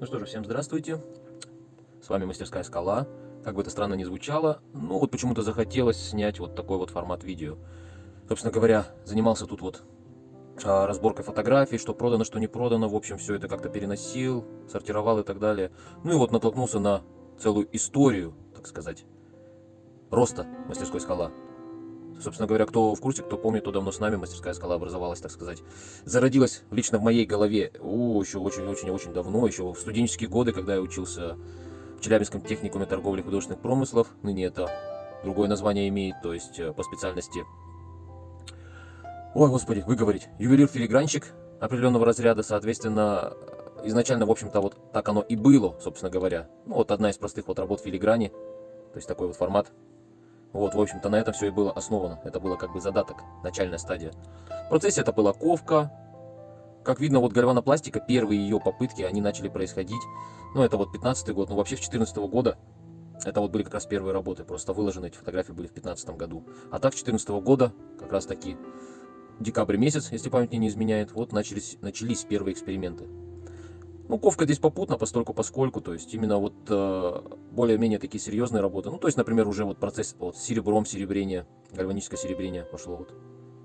Ну что же, всем здравствуйте. С вами Мастерская Скала. Как бы это странно ни звучало, ну вот почему-то захотелось снять вот такой вот формат видео. Собственно говоря, занимался тут вот разборкой фотографий, что продано, что не продано. В общем, все это как-то переносил, сортировал и так далее. Ну и вот натолкнулся на целую историю, так сказать, роста Мастерской Скала. Собственно говоря, кто в курсе, кто помнит, то давно с нами Мастерская Скала образовалась, так сказать. Зародилась лично в моей голове еще очень-очень-очень давно, еще в студенческие годы, когда я учился в Челябинском техникуме торговли и художественных промыслов. Ныне это другое название имеет, то есть по специальности, ой, господи, выговорить, ювелир-филигранщик определенного разряда, соответственно, изначально, в общем-то, вот так оно и было, собственно говоря. Ну, вот одна из простых вот работ филиграни, то есть такой вот формат. Вот, в общем-то, на этом все и было основано. Это было как бы задаток, начальная стадия. В процессе это была ковка. Как видно, вот гальванопластика, первые ее попытки, они начали происходить. Ну, это вот 15-й год, ну, вообще с 14-го года. Это вот были как раз первые работы, просто выложены эти фотографии были в 15-м году. А так, с 14-го года, как раз таки, декабрь месяц, если память мне не изменяет, вот начались первые эксперименты. Ну, ковка здесь попутно, постольку-поскольку, то есть именно вот более-менее такие серьезные работы. Ну, то есть, например, уже вот процесс вот серебром серебрения, гальваническое серебрение пошло вот.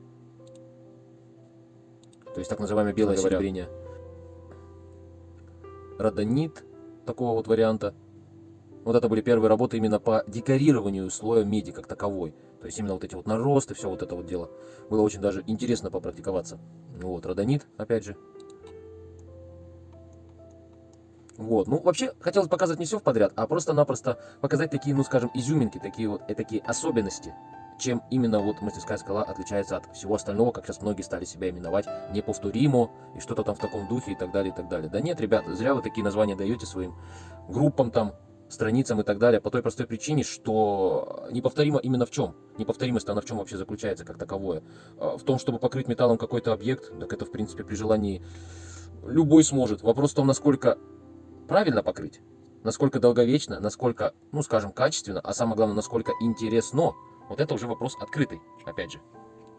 То есть так называемое белое серебрение. Родонит такого вот варианта. Вот это были первые работы именно по декорированию слоя меди как таковой. То есть именно вот эти вот наросты, все вот это вот дело. Было очень даже интересно попрактиковаться. Вот, родонит, опять же. Вот, ну вообще хотелось показать не все подряд, а просто-напросто показать такие, ну скажем, изюминки, такие вот такие особенности, чем именно вот Мастерская Скала отличается от всего остального, как сейчас многие стали себя именовать, неповторимо и что-то там в таком духе и так далее, и так далее. Да нет, ребята, зря вы такие названия даете своим группам там, страницам и так далее, по той простой причине, что неповторимо именно в чем? Неповторимость она в чем вообще заключается как таковое? В том, чтобы покрыть металлом какой-то объект, так это в принципе при желании любой сможет. Вопрос в том, насколько правильно покрыть, насколько долговечно, насколько, ну скажем, качественно, а самое главное, насколько интересно, вот это уже вопрос открытый, опять же.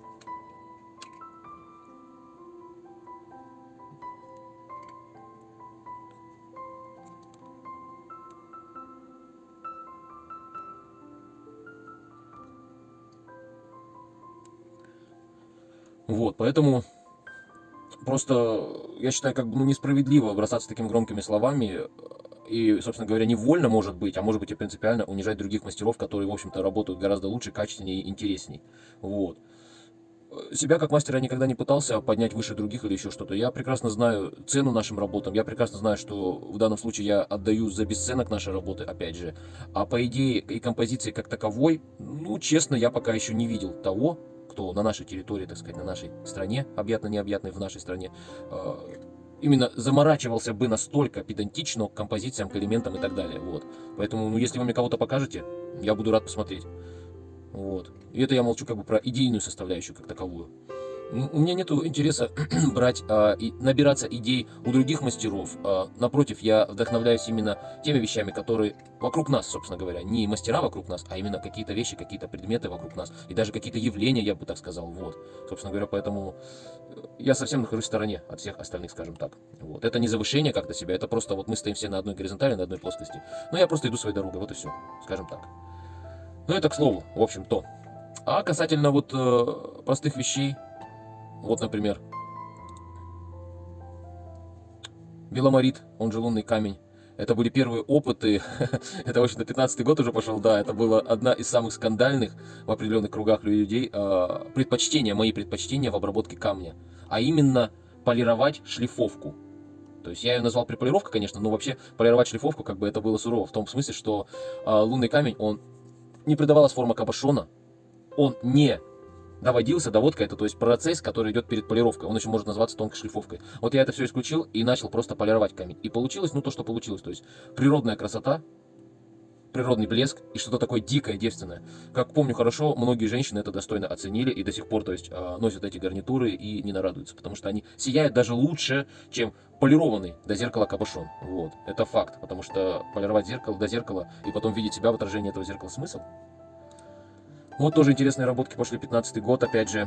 Вот, поэтому просто я считаю, как бы ну, несправедливо бросаться такими громкими словами и, собственно говоря, невольно, может быть, а может быть и принципиально унижать других мастеров, которые, в общем-то, работают гораздо лучше, качественнее и интересней. Вот. Себя как мастера я никогда не пытался поднять выше других или еще что-то. Я прекрасно знаю цену нашим работам, я прекрасно знаю, что в данном случае я отдаю за бесценок нашей работы, опять же. А по идее и композиции как таковой, ну, честно, я пока еще не видел того, кто на нашей территории, так сказать, на нашей стране, объятно-необъятной в нашей стране, именно заморачивался бы настолько педантично к композициям, к элементам и так далее. Вот. Поэтому, ну, если вы мне кого-то покажете, я буду рад посмотреть. Вот. И это я молчу как бы про идейную составляющую как таковую. У меня нет интереса брать и набираться идей у других мастеров. Напротив, я вдохновляюсь именно теми вещами, которые вокруг нас, собственно говоря. Не мастера вокруг нас, а именно какие-то вещи, какие-то предметы вокруг нас. И даже какие-то явления, я бы так сказал. Вот. Собственно говоря, поэтому я совсем нахожусь в стороне от всех остальных, скажем так. Вот. Это не завышение как-то себя, это просто вот мы стоим все на одной горизонтали, на одной плоскости. Но я просто иду своей дорогой, вот и все, скажем так. Ну это к слову, в общем-то. А касательно вот простых вещей, вот, например, беломорит, он же лунный камень. Это были первые опыты, это, в общем-то, 15-й год уже пошел, да, это была одна из самых скандальных в определенных кругах людей мои предпочтения в обработке камня. А именно полировать шлифовку. То есть я ее назвал преполировка, конечно, но вообще полировать шлифовку, как бы это было сурово. В том смысле, что лунный камень, он не придавалась форма кабошона, он не доводился, доводка это, то есть процесс, который идет перед полировкой, он еще может назваться тонкой шлифовкой. Вот я это все исключил и начал просто полировать камень. И получилось, ну то, что получилось, то есть природная красота, природный блеск и что-то такое дикое, девственное. Как помню хорошо, многие женщины это достойно оценили и до сих пор, то есть, носят эти гарнитуры и не нарадуются, потому что они сияют даже лучше, чем полированный до зеркала кабошон. Вот, это факт, потому что полировать зеркало до зеркала и потом видеть себя в отражении этого зеркала смысл. Вот тоже интересные работки пошли, 15-й год, опять же,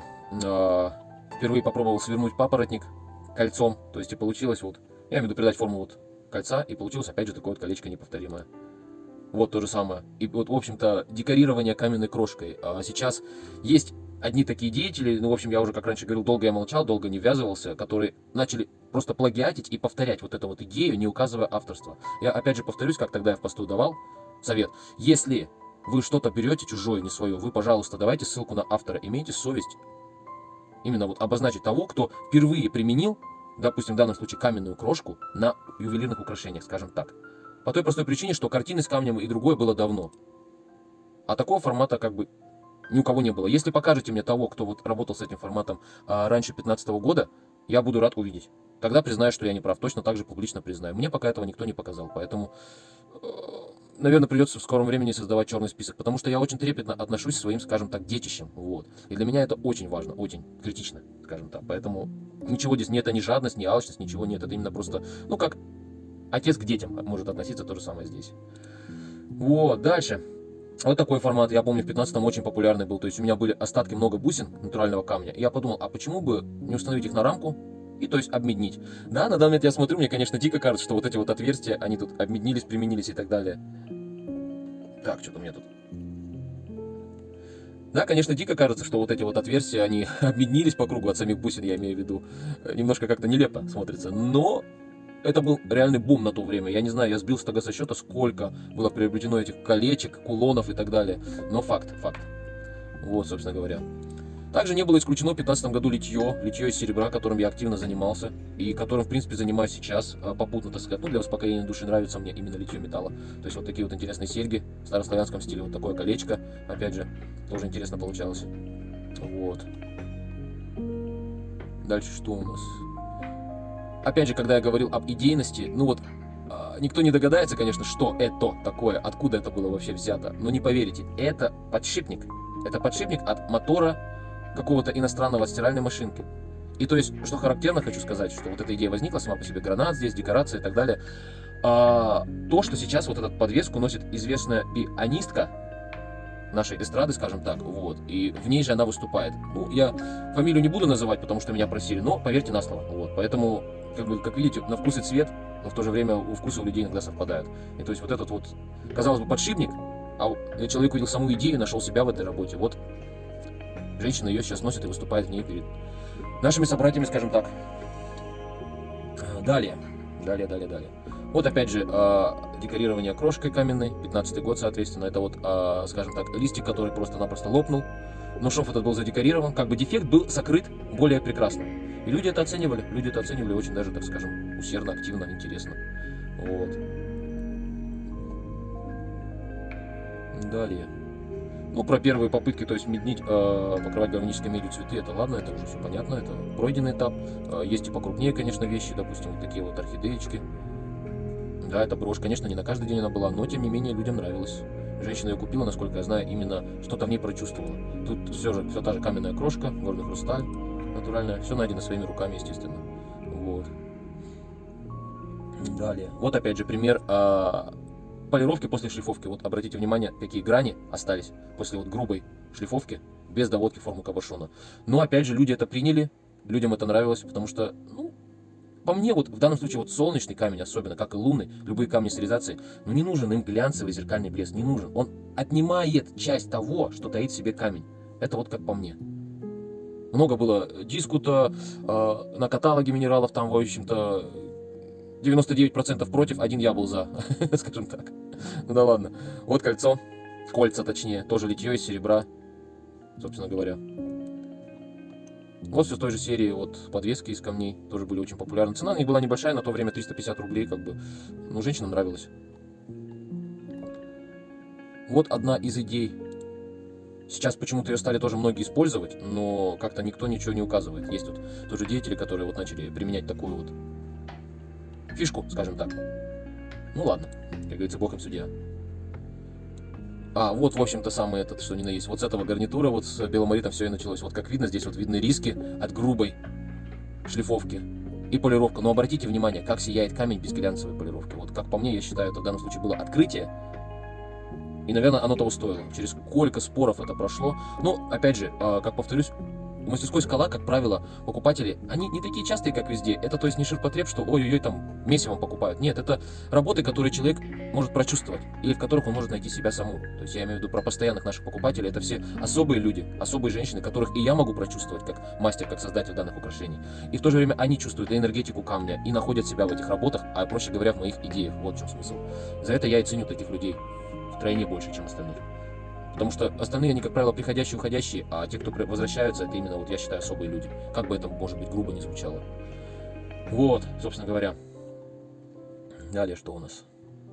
впервые попробовал свернуть папоротник кольцом, то есть и получилось вот, я имею в виду придать форму вот кольца, и получилось опять же такое вот колечко неповторимое. Вот то же самое. И вот, в общем-то, декорирование каменной крошкой. А сейчас есть одни такие деятели, ну, в общем, я уже, как раньше говорил, долго я молчал, долго не ввязывался, которые начали просто плагиатить и повторять вот эту вот идею, не указывая авторство. Я опять же повторюсь, как тогда я в посту давал совет. Если вы что-то берете чужое, не свое, вы, пожалуйста, давайте ссылку на автора, имейте совесть именно вот обозначить того, кто впервые применил, допустим, в данном случае каменную крошку на ювелирных украшениях, скажем так. По той простой причине, что картины с камнем и другое было давно. А такого формата как бы ни у кого не было. Если покажете мне того, кто вот работал с этим форматом раньше 2015 года, я буду рад увидеть. Тогда признаю, что я не прав. Точно так же публично признаю. Мне пока этого никто не показал. Поэтому, наверное, придется в скором времени создавать черный список. Потому что я очень трепетно отношусь к своим, скажем так, детищам. Вот. И для меня это очень важно, очень критично, скажем так. Поэтому ничего здесь нет, это не жадность, не алчность, ничего нет. Это именно просто, ну, как отец к детям может относиться, то же самое здесь. Вот, дальше. Вот такой формат, я помню, в 15-м очень популярный был. То есть у меня были остатки, много бусин натурального камня. И я подумал, а почему бы не установить их на рамку и, то есть, обмеднить? Да, на данный момент я смотрю, мне, конечно, дико кажется, что вот эти вот отверстия, они тут обмеднились, применились и так далее. Так, что-то у меня тут... Да, конечно, дико кажется, что вот эти вот отверстия, они обмеднились по кругу от самих бусин, я имею в виду. Немножко как-то нелепо смотрится, но... Это был реальный бум на то время. Я не знаю, я сбился тогда со счета, сколько было приобретено этих колечек, кулонов и так далее. Но факт. Вот, собственно говоря. Также не было исключено в 2015 году литье из серебра, которым я активно занимался. И которым, в принципе, занимаюсь сейчас попутно, так сказать. Ну, для успокоения души нравится мне именно литье металла. То есть вот такие вот интересные серьги в старославянском стиле. Вот такое колечко, опять же, тоже интересно получалось. Вот. Дальше что у нас? Опять же, когда я говорил об идейности, ну вот, никто не догадается, конечно, что это такое, откуда это было вообще взято. Но не поверите, это подшипник. Это подшипник от мотора какого-то иностранного стиральной машинки. И то есть, что характерно, хочу сказать, что вот эта идея возникла сама по себе, гранат здесь, декорации и так далее. То, что сейчас вот эту подвеску носит известная пианистка нашей эстрады, скажем так, вот, и в ней же она выступает. Ну, я фамилию не буду называть, потому что меня просили, но поверьте на слово, вот, поэтому, как видите, на вкус и цвет, но в то же время у вкуса у людей иногда совпадают. И то есть вот этот вот, казалось бы, подшипник, а человек увидел саму идею, нашел себя в этой работе, вот, женщина ее сейчас носит и выступает в ней перед нашими собратьями, скажем так. Далее. Вот опять же, декорирование крошкой каменной, 15-й год, соответственно, это вот, скажем так, листик, который просто-напросто лопнул, но шов этот был задекорирован, как бы дефект был закрыт более прекрасно. И люди это оценивали очень даже, так скажем, усердно, активно, интересно. Вот. Далее. Ну, про первые попытки, то есть меднить, покрывать гармонической медью цветы, это ладно, это уже все понятно, это пройденный этап. Есть и покрупнее, конечно, вещи, допустим, вот такие вот орхидеечки. Да, эта брошь, конечно, не на каждый день она была, но, тем не менее, людям нравилась. Женщина ее купила, насколько я знаю, именно что-то в ней прочувствовала. Тут все та же каменная крошка, горный хрусталь натуральная, все найдено своими руками, естественно. Вот. Далее. Вот опять же пример полировки после шлифовки. Вот обратите внимание, какие грани остались после вот грубой шлифовки, без доводки формы кабошона. Но опять же, люди это приняли, людям это нравилось, потому что, ну, по мне, вот в данном случае вот солнечный камень, особенно, как и лунный, любые камни стерилизации, ну не нужен им глянцевый зеркальный блеск, не нужен. Он отнимает часть того, что таит в себе камень. Это вот как по мне. Много было дискута на каталоге минералов, там, в общем-то, 99% против, один я был за, скажем так. Ну да ладно. Вот кольца точнее, тоже литье из серебра, собственно говоря. Вот все с той же серии, вот подвески из камней тоже были очень популярны. Цена на них была небольшая, на то время 350 рублей, как бы, ну, женщинам нравилось. Вот одна из идей. Сейчас почему-то ее стали тоже многие использовать, но как-то никто ничего не указывает. Есть тут тоже деятели, которые вот начали применять такую вот фишку, скажем так. Ну ладно, как говорится, бог им судья. Вот, в общем-то, самый этот, что ни на есть. Вот с этого гарнитура, вот с беломоритом все и началось. Вот как видно, здесь вот видны риски от грубой шлифовки и полировка. Но обратите внимание, как сияет камень без глянцевой полировки. Вот как по мне, я считаю, это в данном случае было открытие. И, наверное, оно того стоило. Через сколько споров это прошло. Но, опять же, как повторюсь, в мастерской «Скала», как правило, покупатели, они не такие частые, как везде. Это, то есть, не ширпотреб, что ой-ой-ой, там месивом покупают. Нет, это работы, которые человек может прочувствовать, или в которых он может найти себя саму. То есть я имею в виду про постоянных наших покупателей. Это все особые люди, особые женщины, которых и я могу прочувствовать, как мастер, как создатель данных украшений. И в то же время они чувствуют и энергетику камня, и находят себя в этих работах, а проще говоря, в моих идеях. Вот в чем смысл. За это я и ценю таких людей втройне больше, чем остальных. Потому что остальные, они, как правило, приходящие, уходящие, а те, кто возвращаются, это именно, вот я считаю, особые люди. Как бы это, может быть, грубо не звучало. Вот, собственно говоря. Далее, что у нас?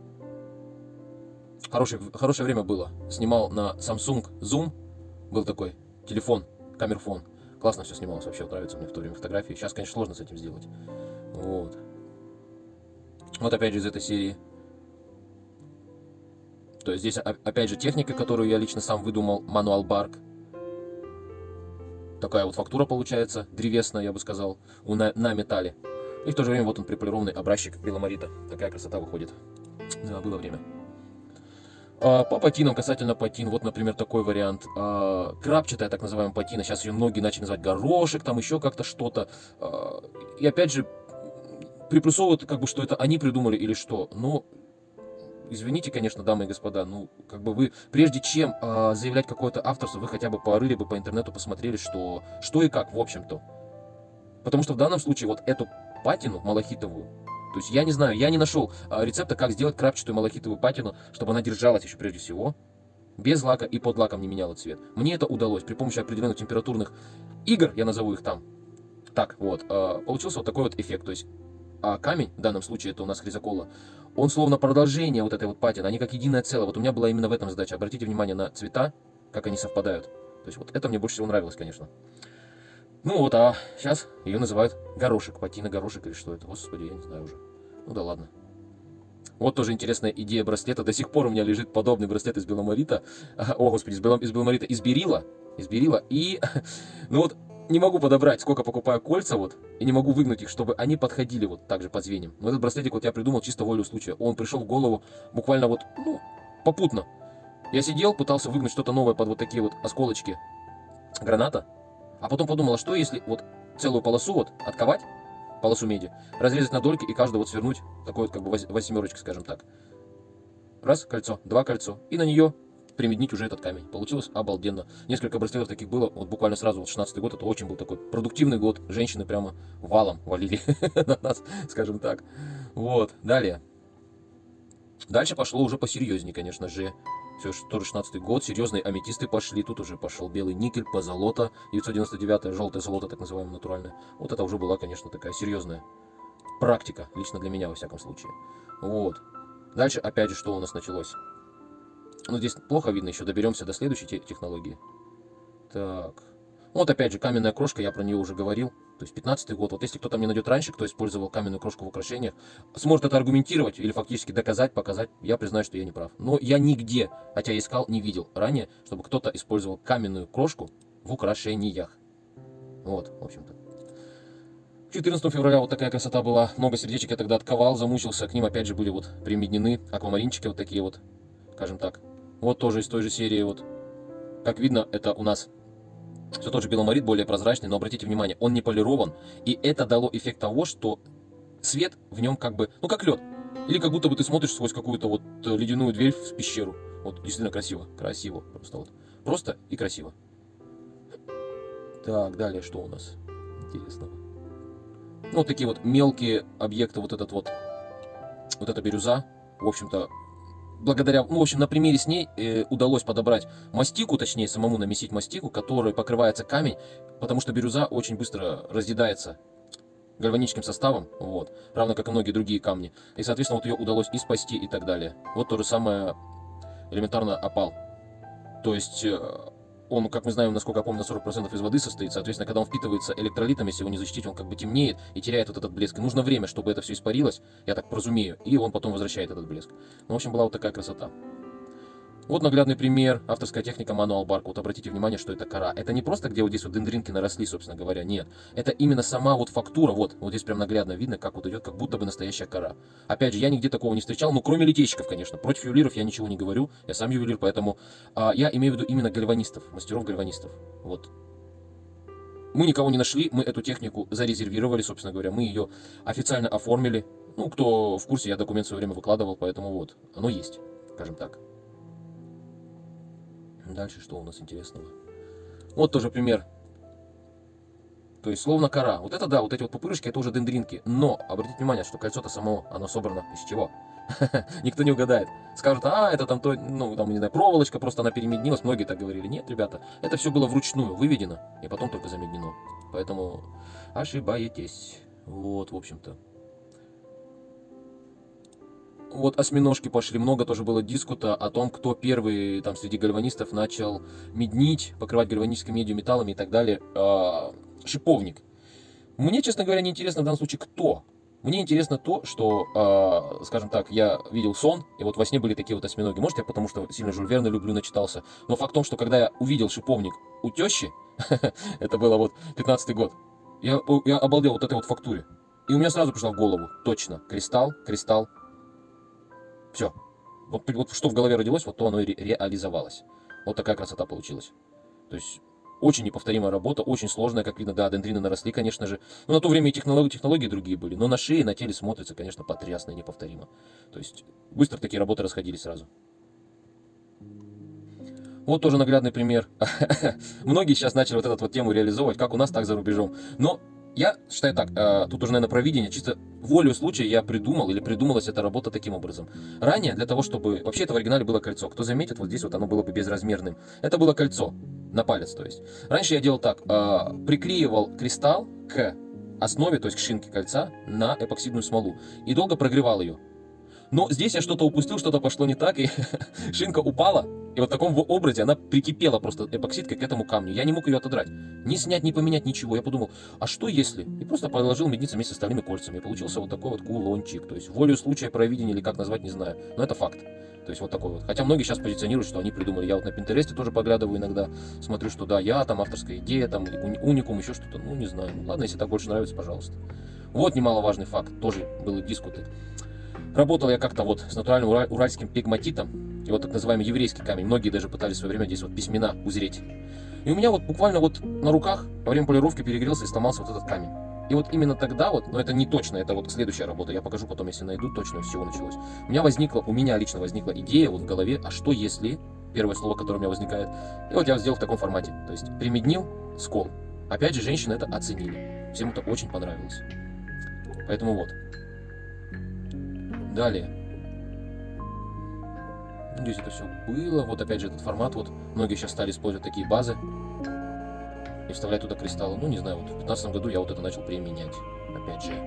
Хорошее время было. Снимал на Samsung Zoom. Был такой телефон, камерфон. Классно все снималось, вообще нравится мне в то время фотографии. Сейчас, конечно, сложно с этим сделать. Вот. Вот опять же из этой серии. То есть здесь опять же техника, которую я лично сам выдумал, Manual Bark. Такая вот фактура получается, древесная, я бы сказал, на металле. И в то же время вот он приполированный образчик беломорита. Такая красота выходит. Да, было время. По патинам, касательно патин, вот, например, такой вариант. Крапчатая, так называемая патина. Сейчас ее многие начали называть горошек, там еще как-то что-то. И опять же, приплюсовывают, как бы, что это они придумали или что. Но извините, конечно, дамы и господа, ну, как бы вы, прежде чем заявлять какое-то авторство, вы хотя бы порыли бы по интернету, посмотрели, что и как, в общем-то. Потому что в данном случае вот эту патину малахитовую, то есть я не знаю, я не нашел рецепта, как сделать крапчатую малахитовую патину, чтобы она держалась еще прежде всего, без лака и под лаком не меняла цвет. Мне это удалось при помощи определенных температурных игр, я назову их там. Так, вот, получился вот такой вот эффект, то есть камень, в данном случае это у нас хризокола, он словно продолжение вот этой вот патины, они как единое целое. Вот у меня была именно в этом задача. Обратите внимание на цвета, как они совпадают. То есть вот это мне больше всего нравилось, конечно. Ну вот, а сейчас ее называют горошек, патина горошек или что это. Господи, я не знаю уже. Ну да ладно. Вот тоже интересная идея браслета. До сих пор у меня лежит подобный браслет из беломорита. О, господи, из беломорита, из берила. И, ну вот, не могу подобрать, сколько покупаю кольца, вот, и не могу выгнуть их, чтобы они подходили вот так же по звеньям. Но этот браслетик вот я придумал чисто волю случая. Он пришел в голову буквально вот, ну, попутно. Я сидел, пытался выгнуть что-то новое под вот такие вот осколочки граната, а потом подумал, а что если вот целую полосу вот отковать, полосу меди, разрезать на дольки и каждую вот свернуть, такой вот как бы восьмерочка, скажем так. Раз кольцо, два кольцо, и на нее примеднить уже этот камень. Получилось обалденно. Несколько браслетов таких было, вот буквально сразу, вот 16-й год, это очень был такой продуктивный год. Женщины прямо валом валили на нас, скажем так. Вот, далее. Дальше пошло уже посерьезнее, конечно же. Все, тоже 16-й год, серьезные аметисты пошли. Тут уже пошел белый никель, позолота, 999, желтое золото, так называемое, натуральное. Вот это уже была, конечно, такая серьезная практика, лично для меня, во всяком случае. Вот. Дальше, опять же, что у нас началось? Ну, здесь плохо видно, еще доберемся до следующей технологии. Так. Вот опять же, каменная крошка, я про нее уже говорил. То есть 15-й год. Вот если кто-то мне найдет раньше, кто использовал каменную крошку в украшениях, сможет это аргументировать или фактически доказать, показать, я признаю, что я не прав. Но я нигде, хотя искал, не видел ранее, чтобы кто-то использовал каменную крошку в украшениях. Вот, в общем-то. 14 февраля вот такая красота была. Много сердечек я тогда отковал, замучился. К ним опять же были вот примеднены аквамаринчики вот такие вот, скажем так. Вот тоже из той же серии вот. Как видно, это у нас все тот же беломорит, более прозрачный, но обратите внимание, он не полирован. И это дало эффект того, что свет в нем как бы, ну как лед. Или как будто бы ты смотришь сквозь какую-то вот ледяную дверь в пещеру. Вот, действительно красиво. Красиво просто вот. Просто и красиво. Так, далее что у нас интересного? Ну, вот такие вот мелкие объекты, вот эта бирюза, в общем-то, благодаря, ну, в общем, на примере с ней удалось подобрать мастику, точнее, самому намесить мастику, которой покрывается камень, потому что бирюза очень быстро разъедается гальваническим составом, вот, равно как и многие другие камни. И, соответственно, вот ее удалось и спасти, и так далее. Вот то же самое элементарно опал. То есть он, как мы знаем, насколько я помню, на 40% из воды состоит. Соответственно, когда он впитывается электролитом, если его не защитить, он как бы темнеет и теряет вот этот блеск. И нужно время, чтобы это все испарилось, я так разумею, и он потом возвращает этот блеск. Ну, в общем, была вот такая красота. Вот наглядный пример, авторская техника Manual Bark. Вот обратите внимание, что это кора. Это не просто, где вот здесь вот дендринки наросли, собственно говоря, нет. Это именно сама вот фактура, вот здесь прям наглядно видно, как вот идет, как будто бы настоящая кора. Опять же, я нигде такого не встречал, ну, кроме литейщиков, конечно. Против ювелиров я ничего не говорю, я сам ювелир, поэтому я имею в виду именно гальванистов, мастеров-гальванистов. Вот. Мы никого не нашли, мы эту технику зарезервировали, собственно говоря, мы ее официально оформили. Ну, кто в курсе, я документ в свое время выкладывал, поэтому вот, оно есть, скажем так. Дальше что у нас интересного? Вот тоже пример. То есть, словно кора. Вот это да, вот эти вот пупырышки, это уже дендринки. Но, обратите внимание, что кольцо-то само, оно собрано из чего? Никто не угадает. Скажут, это там, ну, там, не знаю, проволочка, просто она перемеднилась. Многие так говорили. Нет, ребята, это все было вручную выведено, и потом только замеднено. Поэтому ошибаетесь. Вот, в общем-то. Вот осьминожки пошли, много тоже было дискута о том, кто первый там среди гальванистов начал меднить, покрывать гальванической медью, металлами и так далее. Шиповник. Мне, честно говоря, не интересно в данном случае кто. Мне интересно то, что, скажем так, я видел сон, и вот во сне были такие вот осьминоги. Может, я потому что сильно Жюль Верна люблю, начитался. Но факт в том, что когда я увидел шиповник у тещи, это было вот 15-й год, я обалдел вот этой вот фактуре. И у меня сразу пришло в голову, точно, кристалл, кристалл. Все. Вот что в голове родилось, вот то оно и реализовалось. Вот такая красота получилась. То есть очень неповторимая работа, очень сложная, как видно, да, дендрины наросли, конечно же. Но на то время и технологии другие были. Но на шее, на теле смотрится, конечно, потрясно и неповторимо. То есть быстро такие работы расходились сразу. Вот тоже наглядный пример. Многие сейчас начали вот эту вот тему реализовывать, как у нас, так за рубежом. Но я считаю так, тут уже, наверное, провидение, чисто волею случая я придумал, или придумалась эта работа таким образом. Ранее, для того, чтобы... Вообще, это в оригинале было кольцо. Кто заметит, вот здесь вот оно было бы безразмерным. Это было кольцо, на палец, то есть. Раньше я делал так, приклеивал кристалл к основе, то есть к шинке кольца, на эпоксидную смолу. И долго прогревал ее. Но здесь я что-то упустил, что-то пошло не так, и шинка упала, и вот в таком образе она прикипела просто эпоксидкой к этому камню. Я не мог ее отодрать, ни снять, ни поменять, ничего. Я подумал, а что если? И просто положил медницы вместе с остальными кольцами, и получился вот такой вот кулончик. То есть волею случая, провидения, или как назвать, не знаю, но это факт. То есть вот такой вот. Хотя многие сейчас позиционируют, что они придумали. Я вот на Пинтересте тоже поглядываю иногда, смотрю, что да, я там авторская идея, там уникум, еще что-то, ну не знаю. Ну, ладно, если так больше нравится, пожалуйста. Вот немаловажный факт, тоже были дискуты. Работал я как-то вот с натуральным уральским пегматитом, и вот так называемый еврейский камень. Многие даже пытались в свое время здесь вот письмена узреть. И у меня вот буквально вот на руках во время полировки перегрелся и сломался вот этот камень. И вот именно тогда вот, но это не точно, это вот следующая работа, я покажу потом, если найду точно, с чего началось. У меня лично возникла идея вот в голове, а что если, первое слово, которое у меня возникает, и вот я сделал в таком формате, то есть примеднил скол. Опять же, женщины это оценили, всем это очень понравилось. Поэтому вот. Далее. Здесь это все было. Вот опять же этот формат. Вот многие сейчас стали использовать такие базы и вставлять туда кристаллы. Ну, не знаю, вот в 2015 году я вот это начал применять. Опять же.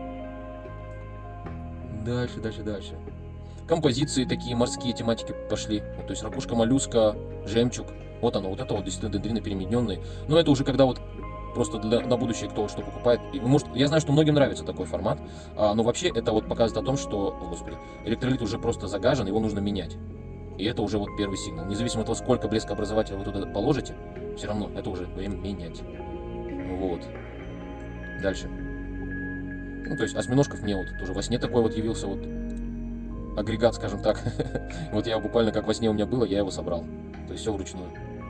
Дальше. Композиции такие, морские тематики пошли. Вот, то есть ракушка, моллюска, жемчуг. Вот оно, вот это вот действительно дендрины перемедненные. Но это уже когда вот просто на будущее кто что покупает. И, может, я знаю, что многим нравится такой формат, но вообще это вот показывает о том, что, господи, электролит уже просто загажен, его нужно менять. И это уже вот первый сигнал. Независимо от того, сколько блескообразователя вы туда положите, все равно это уже время менять. Вот. Дальше. Ну, то есть осьминожков мне вот тоже во сне такой вот явился вот агрегат, скажем так. Вот я буквально как во сне у меня было, я его собрал. То есть все вручную.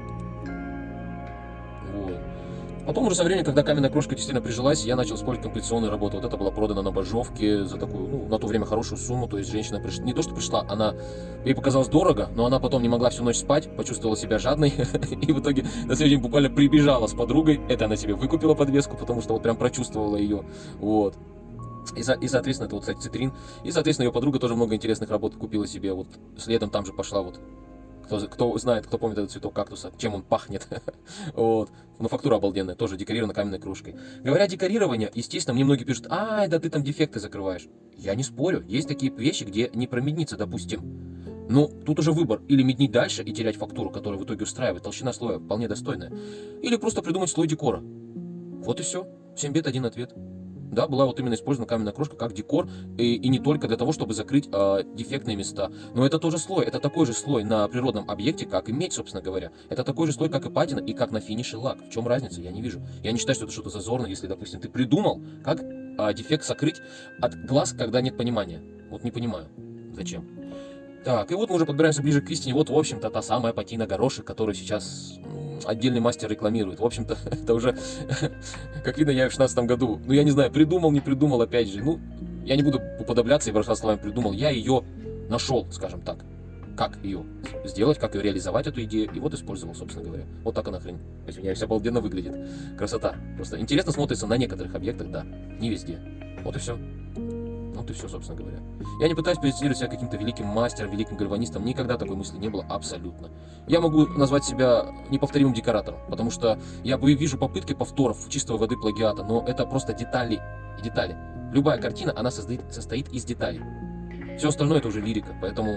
Вот. Потом уже со временем, когда каменная крошка действительно прижилась, я начал использовать композиционную работу. Вот это было продано на Божовке за такую, ну, на то время хорошую сумму. То есть женщина пришла, не то что пришла, ей показалось дорого, но она потом не могла всю ночь спать, почувствовала себя жадной. И в итоге на следующий день буквально прибежала с подругой. Это она себе выкупила подвеску, потому что вот прям прочувствовала ее. Вот. И, соответственно, это вот, кстати, цитрин. И, соответственно, ее подруга тоже много интересных работ купила себе. Вот следом там же пошла вот. Кто знает, кто помнит этот цветок кактуса, чем он пахнет. Вот. Но фактура обалденная, тоже декорирована каменной кружкой. Говоря о декорировании, естественно, мне многие пишут, да ты там дефекты закрываешь. Я не спорю, есть такие вещи, где не промеднится, допустим. Но тут уже выбор, или меднить дальше и терять фактуру, которая в итоге устраивает, толщина слоя вполне достойная. Или просто придумать слой декора. Вот и все. 7 бед, 1 ответ. Да, была вот именно использована каменная крошка как декор, и не только для того, чтобы закрыть дефектные места. Но это тоже слой, это такой же слой на природном объекте, как и медь, собственно говоря. Это такой же слой, как и патина, и как на финише лак. В чем разница? Я не вижу. Я не считаю, что это что-то зазорное, если, допустим, ты придумал, как дефект сокрыть от глаз, когда нет понимания. Вот не понимаю, зачем. Так, и вот мы уже подбираемся ближе к истине. Вот, в общем-то, та самая патина горошек, которую сейчас отдельный мастер рекламирует. В общем-то, это уже, как видно, я в 16 году, ну, я не знаю, придумал, не придумал, опять же, ну, я не буду уподобляться и бросать словами придумал, я ее нашел, скажем так, как ее сделать, как ее реализовать, эту идею, и вот использовал, собственно говоря. Вот так она, хрень, извиняюсь, обалденно выглядит. Красота. Просто интересно смотрится на некоторых объектах, да, не везде. Вот и все. Вот и все, собственно говоря. Я не пытаюсь позиционировать себя каким-то великим мастером, великим гальванистом. Никогда такой мысли не было абсолютно. Я могу назвать себя неповторимым декоратором, потому что я вижу попытки повторов чистой воды плагиата, но это просто детали и детали. Любая картина, она состоит из деталей. Все остальное это уже лирика, поэтому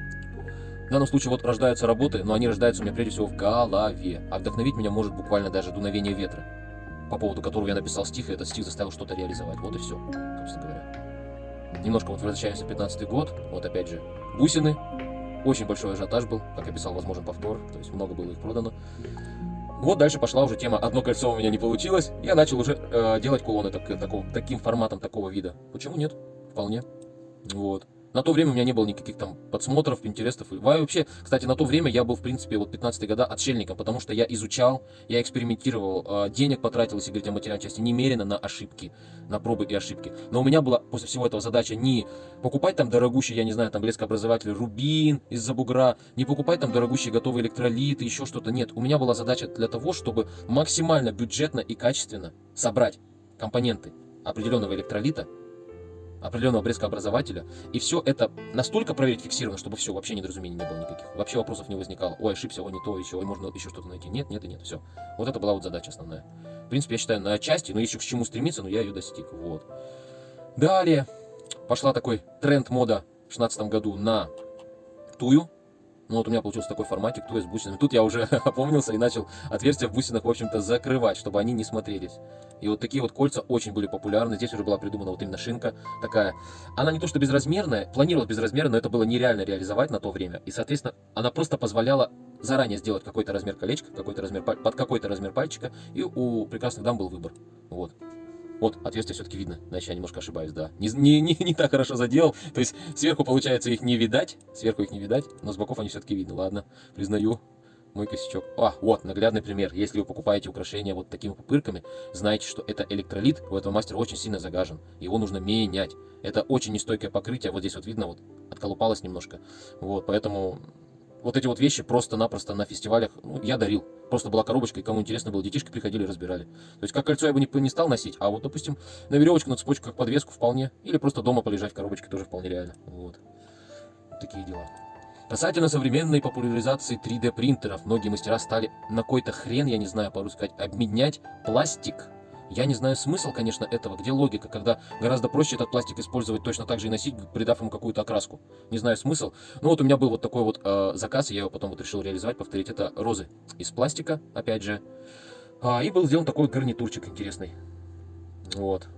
в данном случае вот рождаются работы, но они рождаются у меня прежде всего в голове. А вдохновить меня может буквально даже дуновение ветра, по поводу которого я написал стих, и этот стих заставил что-то реализовать. Вот и все, собственно говоря. Немножко вот возвращаемся в 15-й год. Вот опять же, бусины. Очень большой ажиотаж был, как я писал, возможен повтор. То есть много было их продано. Вот дальше пошла уже тема «Одно кольцо у меня не получилось». Я начал уже делать кулоны таким форматом такого вида. Почему нет? Вполне. Вот. На то время у меня не было никаких там подсмотров, интересов. Вообще, кстати, на то время я был, в принципе, вот 15-е года отшельником, потому что я изучал, я экспериментировал, денег потратил, если говорить о материальной части, немерено на ошибки, на пробы и ошибки. Но у меня была после всего этого задача не покупать там дорогущий, я не знаю, там блескообразователь рубин из-за бугра, не покупать там дорогущие готовые электролиты, еще что-то. Нет, у меня была задача для того, чтобы максимально бюджетно и качественно собрать компоненты определенного электролита, определенного блескообразователя, и все это настолько проверить фиксированно, чтобы все, вообще недоразумений не было никаких, вообще вопросов не возникало, ой, ошибся, ой, не то, еще, ой, можно еще что-то найти, нет, нет и нет, все. Вот это была вот задача основная. В принципе, я считаю, на части, но еще к чему стремиться, но я ее достиг, вот. Далее пошла такой тренд мода в 16 году на тую. Ну вот у меня получился такой форматик, туя с бусинами. Тут я уже опомнился и начал отверстия в бусинах, в общем-то, закрывать, чтобы они не смотрелись. И вот такие вот кольца очень были популярны. Здесь уже была придумана вот именно шинка такая. Она не то что безразмерная, планировалась безразмерно, но это было нереально реализовать на то время. И, соответственно, она просто позволяла заранее сделать какой-то размер колечка, какой-то размер, под какой-то размер пальчика, и у прекрасных дам был выбор. Вот. Вот, отверстие все-таки видно, значит, я немножко ошибаюсь, да. Не так хорошо заделал, то есть сверху, получается, их не видать, но с боков они все-таки видны, ладно, признаю, мой косячок. Вот, наглядный пример, если вы покупаете украшения вот такими пупырками, знайте, что это электролит, у этого мастера очень сильно загажен, его нужно менять. Это очень нестойкое покрытие, вот здесь вот видно, вот, отколупалось немножко, вот, поэтому... Вот эти вот вещи просто-напросто на фестивалях, ну, я дарил. Просто была коробочка, и кому интересно было, детишки приходили и разбирали. То есть, как кольцо я бы не стал носить, а вот, допустим, на веревочку, на цепочку, как подвеску вполне. Или просто дома полежать в коробочке тоже вполне реально. Вот. Такие дела. Касательно современной популяризации 3D принтеров, многие мастера стали на какой-то хрен, я не знаю по-русски сказать, обменять пластик. Я не знаю смысл, конечно, этого, где логика, когда гораздо проще этот пластик использовать точно так же и носить, придав ему какую-то окраску. Не знаю смысл. Но вот у меня был вот такой вот заказ, и я его потом вот решил реализовать, повторить. Это розы из пластика, опять же. И был сделан такой гарнитурчик интересный. Вот.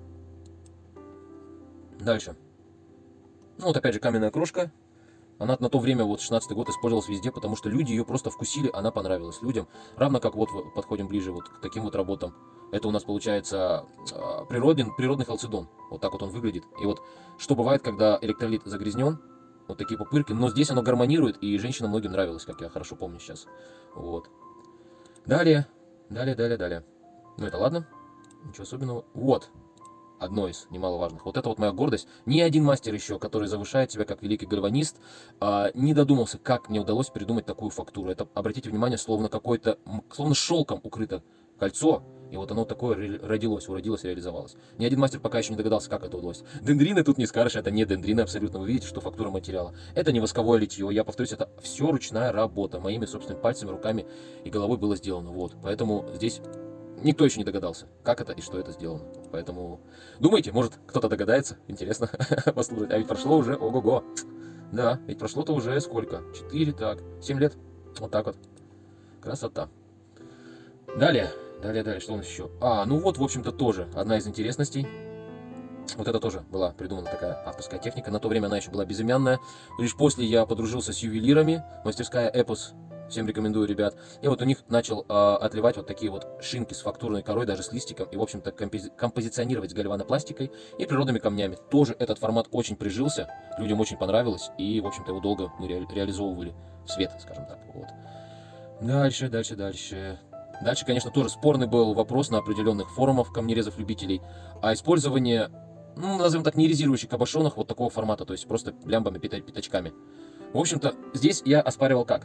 Дальше. Ну вот опять же каменная крошка. Она на то время, вот 16-й год, использовалась везде, потому что люди ее просто вкусили, она понравилась людям. Равно как вот подходим ближе вот к таким вот работам. Это у нас получается природный халцедон. Вот так вот он выглядит. И вот что бывает, когда электролит загрязнен, вот такие пупырки. Но здесь оно гармонирует, и женщинам многим нравилось, как я хорошо помню сейчас. Вот. Далее. Ну это ладно, ничего особенного. Вот. Одно из немаловажных. Вот это вот моя гордость. Ни один мастер еще, который завышает себя как великий гальванист, не додумался, как мне удалось придумать такую фактуру. Это, обратите внимание, словно шелком укрыто кольцо. И вот оно такое уродилось и реализовалось. Ни один мастер пока еще не догадался, как это удалось. Дендрины тут не скажешь, это не дендрины абсолютно. Вы видите, что фактура материала. Это не восковое литье. Я повторюсь, это все ручная работа. Моими собственными пальцами, руками и головой было сделано. Вот. Поэтому здесь... Никто еще не догадался, как это и что это сделано. Поэтому думайте, может кто-то догадается. Интересно послушать. А ведь прошло уже, ого-го. Да, ведь прошло-то уже сколько? 4, так, 7 лет. Вот так вот. Красота. Далее, что у нас еще? Ну вот, в общем-то, тоже одна из интересностей. Вот это тоже была придумана такая авторская техника. На то время она еще была безымянная. Лишь после я подружился с ювелирами. Мастерская Эпос. Всем рекомендую, ребят. И вот у них начал отливать вот такие вот шинки с фактурной корой, даже с листиком. И, в общем-то, композиционировать с гальванопластикой и природными камнями. Тоже этот формат очень прижился. Людям очень понравилось. И, в общем-то, его долго мы реализовывали в свет, скажем так. Вот. Дальше. Дальше, конечно, тоже спорный был вопрос на определенных форумах камнерезов-любителей о использовании, ну, назовем так, неиризирующих кабошонах вот такого формата, то есть просто лямбами, пятачками. В общем-то, здесь я оспаривал как?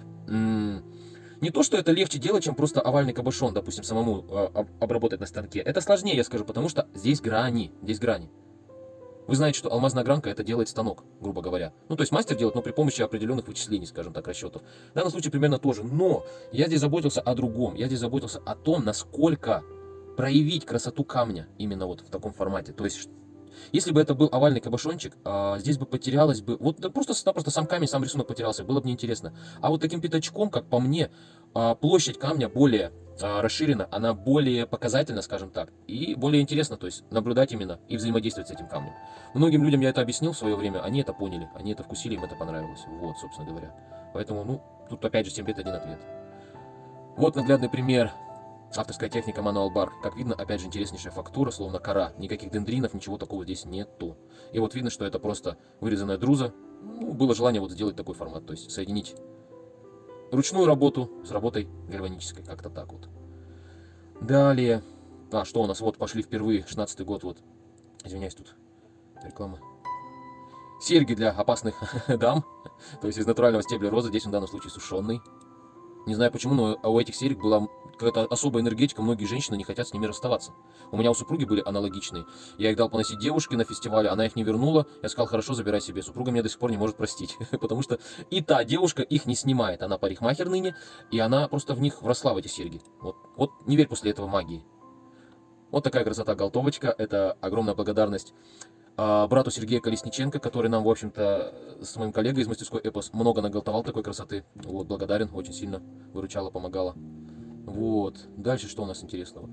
Не то, что это легче делать, чем просто овальный кабошон, допустим, самому обработать на станке. Это сложнее, я скажу, потому что здесь грани, здесь грани. Вы знаете, что алмазная огранка это делает станок, грубо говоря. Ну, то есть мастер делает, но при помощи определенных вычислений, скажем так, расчетов. В данном случае примерно тоже. Но я здесь заботился о другом. Я здесь заботился о том, насколько проявить красоту камня именно вот в таком формате. То есть, если бы это был овальный кабошончик, здесь бы потерялось бы... Вот да просто сам камень, сам рисунок потерялся, было бы неинтересно. А вот таким пятачком, как по мне, площадь камня более расширена, она более показательна, скажем так, и более интересно, то есть наблюдать именно и взаимодействовать с этим камнем. Многим людям я это объяснил в свое время, они это поняли, они это вкусили, им это понравилось. Вот, собственно говоря. Поэтому, ну, тут опять же 7 лет, один ответ. Вот наглядный пример. Авторская техника Manual Bark. Как видно, опять же, интереснейшая фактура, словно кора. Никаких дендринов, ничего такого здесь нету. И вот видно, что это просто вырезанная друза. Ну, было желание вот сделать такой формат, то есть соединить ручную работу с работой гальванической, как-то так вот. Далее. Что у нас? Вот, пошли впервые, 16-й год, вот. Извиняюсь, тут реклама. Серьги для опасных дам. То есть из натурального стебля розы, здесь в данном случае сушеный. Не знаю почему, но у этих серьг была какая-то особая энергетика, многие женщины не хотят с ними расставаться. У меня у супруги были аналогичные. Я их дал поносить девушке на фестивале, она их не вернула. Я сказал, хорошо, забирай себе. Супруга меня до сих пор не может простить. Потому что и та девушка их не снимает. Она парикмахер ныне, и она просто в них вросла, в эти серьги. Вот не верь после этого магии. Вот такая красота голтовочка. Это огромная благодарность брату Сергея Колесниченко, который нам, в общем-то, с моим коллегой из мастерской Эпос много нагалтовал такой красоты. Вот, благодарен, очень сильно выручала, помогала. Вот, дальше что у нас интересного?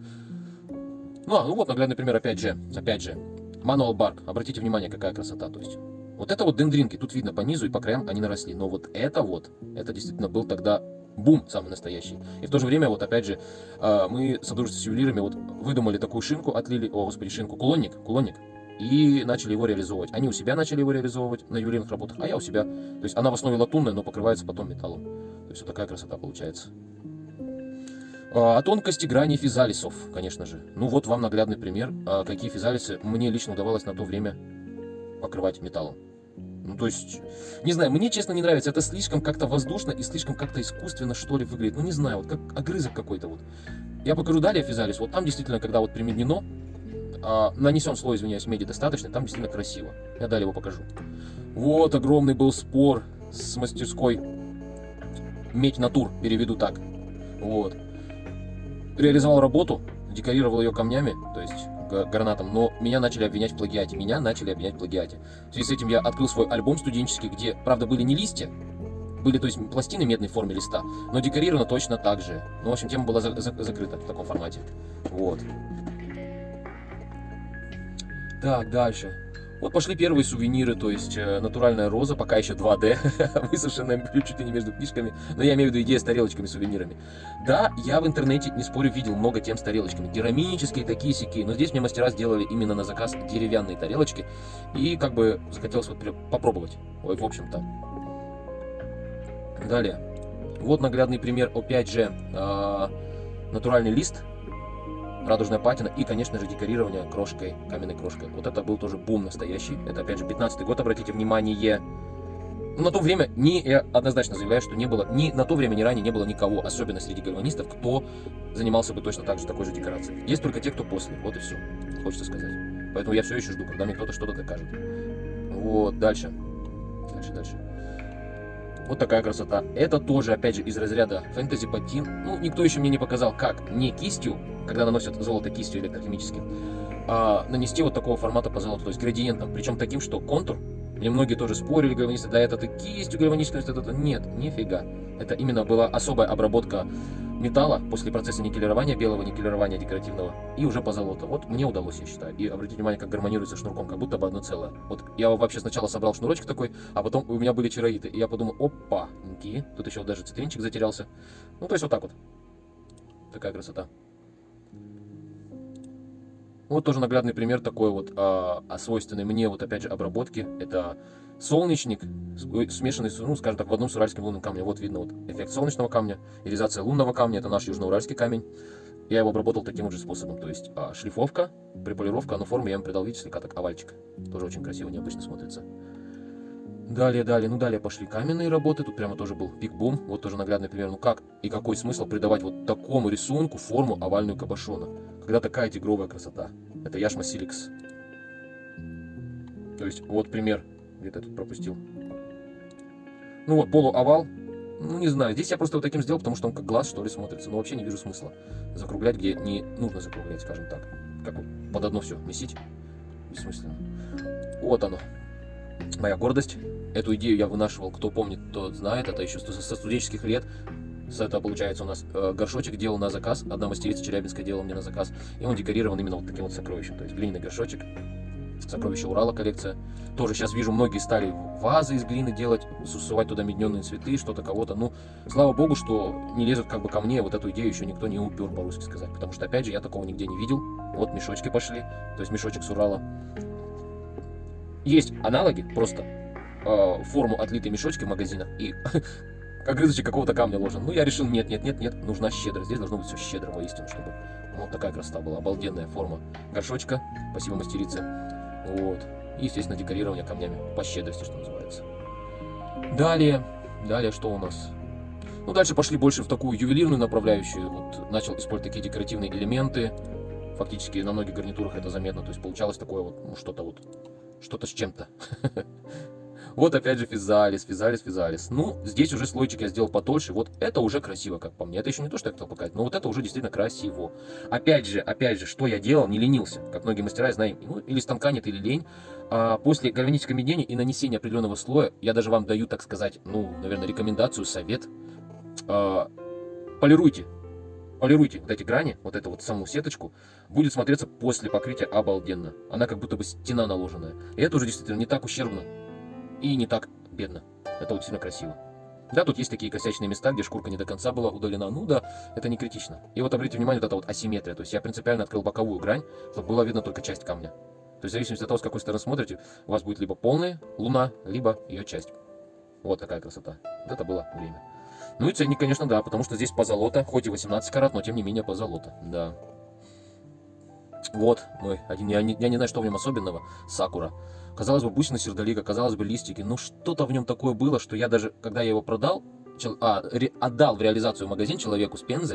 Ну вот наглядный пример, опять же, Manual Bark. Обратите внимание, какая красота, то есть. Вот это вот дендринки, тут видно по низу и по краям они наросли. Но вот, это действительно был тогда бум самый настоящий. И в то же время, вот опять же, мы в содружестве с ювелирами вот выдумали такую шинку, отлили, кулонник, и начали его реализовывать. Они у себя начали его реализовывать на ювелирных работах, а я у себя. То есть она в основе латунная, но покрывается потом металлом. То есть вот такая красота получается. О тонкости грани физалисов, конечно же. Ну вот вам наглядный пример, какие физалисы мне лично удавалось на то время покрывать металлом. Ну то есть, не знаю, мне честно не нравится, это слишком как-то воздушно и слишком как-то искусственно что ли выглядит. Ну не знаю, вот как огрызок какой-то вот. Я покажу далее физалис, вот там действительно, когда вот применено, нанесен слой, извиняюсь, меди достаточно, там действительно красиво. Я далее его покажу. Вот огромный был спор с мастерской Медь Натур, переведу так. Вот. Реализовал работу, декорировал ее камнями, то есть гранатом, но меня начали обвинять в плагиате. В связи с этим я открыл свой альбом студенческий, где, правда, были не листья, были, то есть, пластины медной в форме листа, но декорировано точно так же. Ну, в общем, тема была закрыта в таком формате. Вот. Так, дальше. Вот пошли первые сувениры, то есть натуральная роза, пока еще 2D, высушенная чуть ли не между книжками, но я имею в виду идея с тарелочками, сувенирами. Да, я в интернете, не спорю, видел много тем с тарелочками, керамические, такие-сякие, но здесь мне мастера сделали именно на заказ деревянные тарелочки, и как бы захотелось вот попробовать, в общем-то. Далее, вот наглядный пример, опять же, натуральный лист, радужная патина и, конечно же, декорирование крошкой, каменной крошкой. Вот это был тоже бум настоящий. Это, опять же, 15-й год, обратите внимание. На то время, я однозначно заявляю, что не было, ни на то время, ни ранее не было никого, особенно среди гальванистов, кто занимался бы точно так же такой же декорацией. Есть только те, кто после. Вот и все, хочется сказать. Поэтому я все еще жду, когда мне кто-то что-то докажет. Вот, дальше. Вот такая красота. Это тоже, опять же, из разряда фэнтези патин. Ну, никто еще мне не показал, как не кистью, когда наносят золото кистью электрохимическим, нанести вот такого формата по золоту, то есть градиентом. Причем таким, что контур, мне многие тоже спорили, гальванисты, да это ты кистью гальванической, это нет, нифига. Это именно была особая обработка металла после процесса никелирования, белого никелирования декоративного, и уже по золоту. Вот мне удалось, я считаю. И обратите внимание, как гармонируется шнурком, как будто бы одно целое. Вот я вообще сначала собрал шнурочек такой, а потом у меня были чароиты. И я подумал, опа, тут еще даже цитринчик затерялся. Ну, то есть вот так вот. Такая красота. Вот тоже наглядный пример такой вот свойственной мне вот опять же обработки. Это солнечник, смешанный, ну, скажем так, в одном с уральским лунным камнем. Вот видно вот эффект солнечного камня, иризация лунного камня, это наш южноуральский камень. Я его обработал таким же способом, то есть шлифовка, преполировка, но форму я им придал, видите, слегка так овальчик. Тоже очень красиво, необычно смотрится. Далее пошли каменные работы, тут прямо тоже был пик-бум, вот тоже наглядный пример. Ну как и какой смысл придавать вот такому рисунку форму овальную кабошона, когда такая тигровая красота. Это яшма силикс. То есть вот пример, где-то я тут пропустил. Ну вот полуовал, ну не знаю, здесь я просто вот таким сделал, потому что он как глаз что ли смотрится, но вообще не вижу смысла закруглять, где не нужно закруглять, скажем так. Как вот под одно все месить, бессмысленно. Вот оно, моя гордость. Эту идею я вынашивал, кто помнит, тот знает, это еще со студенческих лет. Это получается у нас горшочек делал на заказ, одна мастерица челябинская делала мне на заказ, и он декорирован именно вот таким вот сокровищем, то есть глиняный горшочек. Сокровища Урала коллекция. Тоже сейчас вижу, многие стали вазы из глины делать, засувать туда медненные цветы, что-то кого-то. Ну, слава богу, что не лезут как бы ко мне, вот эту идею еще никто не упер, по-русски сказать. Потому что, опять же, я такого нигде не видел. Вот мешочки пошли, то есть мешочек с Урала. Есть аналоги, просто форму отлитые мешочки в магазинах и огрызочек какого-то камня ложен. Ну, я решил, нет, нужна щедрость. Здесь должно быть все щедро, воистину, чтобы вот такая красота была. Обалденная форма горшочка. Спасибо мастерице. Вот. И, естественно, декорирование камнями по щедрости, что называется. Далее что у нас? Ну, дальше пошли больше в такую ювелирную направляющую. Вот начал использовать такие декоративные элементы. Фактически на многих гарнитурах это заметно. То есть получалось такое вот, ну, что-то с чем-то. Вот опять же физалис. Ну, здесь уже слойчик я сделал потольше. Вот это уже красиво, как по мне. Это еще не то, что я хотел показать, но вот это уже действительно красиво. Опять же, что я делал, не ленился. Как многие мастера, знаем, ну, или станка нет, или лень. После гальванического меднения и нанесения определенного слоя, я даже вам даю, так сказать, ну, наверное, рекомендацию, совет. Полируйте вот эти грани, вот эту вот саму сеточку, будет смотреться после покрытия обалденно. Она как будто бы стена наложенная. И это уже действительно не так ущербно и не так бедно. Это вот сильно красиво. Да, тут есть такие косячные места, где шкурка не до конца была удалена. Ну да, это не критично. И вот обратите внимание, вот эта вот асимметрия. То есть я принципиально открыл боковую грань, чтобы была видна только часть камня. То есть в зависимости от того, с какой стороны смотрите, у вас будет либо полная луна, либо ее часть. Вот такая красота. Вот это было время. Ну и ценник, конечно, да, потому что здесь позолота, хоть и 18 карат, но тем не менее позолота. Да. Вот мой один, я не знаю, что в нем особенного, сакура. Казалось бы, бусина сердолика, казалось бы, листики, но что-то в нем такое было, что я даже, когда я его продал, отдал в реализацию в магазин человеку с Пензы,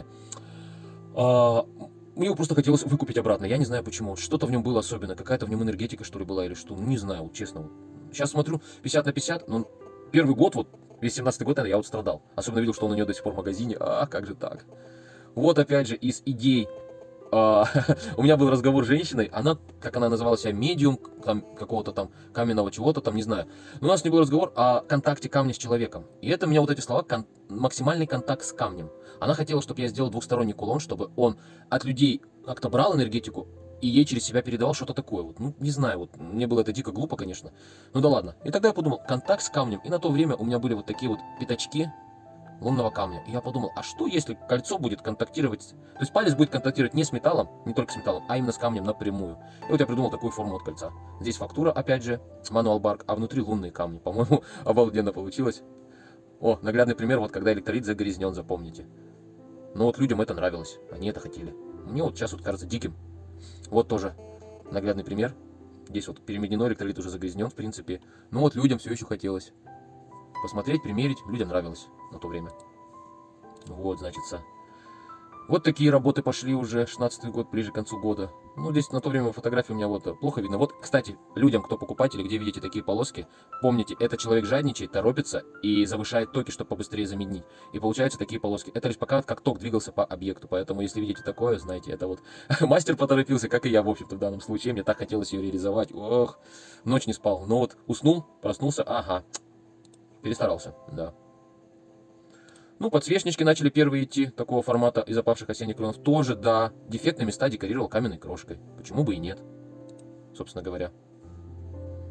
мне его просто хотелось выкупить обратно, я не знаю почему. Что-то в нем было особенное, какая-то в нем энергетика, что ли, была, или что, не знаю, вот, честно. Вот. Сейчас смотрю, 50 на 50, но первый год, вот, весь 17-й год, я вот страдал. Особенно видел, что он у нее до сих пор в магазине, как же так. Вот, опять же, из идей. У меня был разговор с женщиной, она, как она называла себя, медиум какого-то там каменного чего-то там, не знаю. Но у нас не был разговор о контакте камня с человеком. И это меня вот эти слова, максимальный контакт с камнем. Она хотела, чтобы я сделал двухсторонний кулон, чтобы он от людей как-то брал энергетику и ей через себя передавал что-то такое. Вот, ну, не знаю, вот мне было это дико глупо, конечно. Ну да ладно. И тогда я подумал, контакт с камнем. И на то время у меня были вот такие вот пятачки лунного камня. И я подумал, а что если кольцо будет контактировать, то есть палец будет контактировать не с металлом, не только с металлом, а именно с камнем напрямую. И вот я придумал такую форму от кольца. Здесь фактура, опять же, мануал барк, а внутри лунные камни. По-моему, обалденно получилось. О, наглядный пример, вот когда электролит загрязнен, запомните. Но вот людям это нравилось, они это хотели. Мне вот сейчас вот кажется диким. Вот тоже наглядный пример. Здесь вот перемеднено, электролит уже загрязнен, в принципе. Но вот людям все еще хотелось посмотреть, примерить, людям нравилось на то время. Вот, значится. Вот такие работы пошли уже, 16-й год, ближе к концу года. Ну, здесь на то время фотографии у меня вот плохо видно. Вот, кстати, людям, кто покупатель, где видите такие полоски, помните, этот человек жадничает, торопится и завышает токи, чтобы побыстрее замеднить. И получаются такие полоски. Это лишь показывает, как ток двигался по объекту. Поэтому, если видите такое, знаете, это вот мастер поторопился, как и я, в общем-то, в данном случае. Мне так хотелось ее реализовать. Ох, ночь не спал. Но вот уснул, проснулся, ага. Перестарался, да. Ну, подсвечнички начали первые идти, такого формата из опавших осенних кронов. Тоже, да, дефектные места декорировал каменной крошкой. Почему бы и нет, собственно говоря.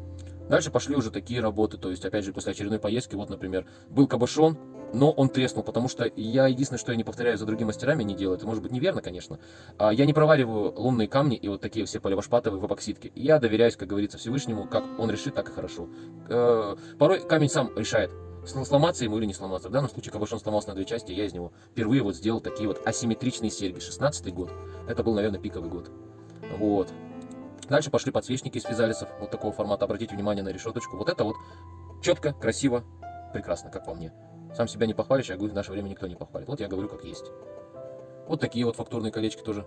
Дальше пошли уже такие работы, то есть, опять же, после очередной поездки, вот, например, был кабошон, но он треснул, потому что я, единственное, что я не повторяю за другими мастерами, не делаю, это может быть неверно, конечно, я не провариваю лунные камни и вот такие все поливашпатовые в эпоксидке. Я доверяюсь, как говорится, Всевышнему, как он решит, так и хорошо. Порой камень сам решает, сломаться ему или не сломаться. В данном случае кабошон сломался на две части, я из него впервые вот сделал такие вот асимметричные серьги. 16-й год, это был, наверное, пиковый год. Вот. Дальше пошли подсвечники из физалисов, вот такого формата. Обратите внимание на решеточку. Вот это вот четко, красиво, прекрасно, как по мне. Сам себя не похвалишь, я говорю, в наше время никто не похвалит. Вот я говорю, как есть. Вот такие вот фактурные колечки тоже.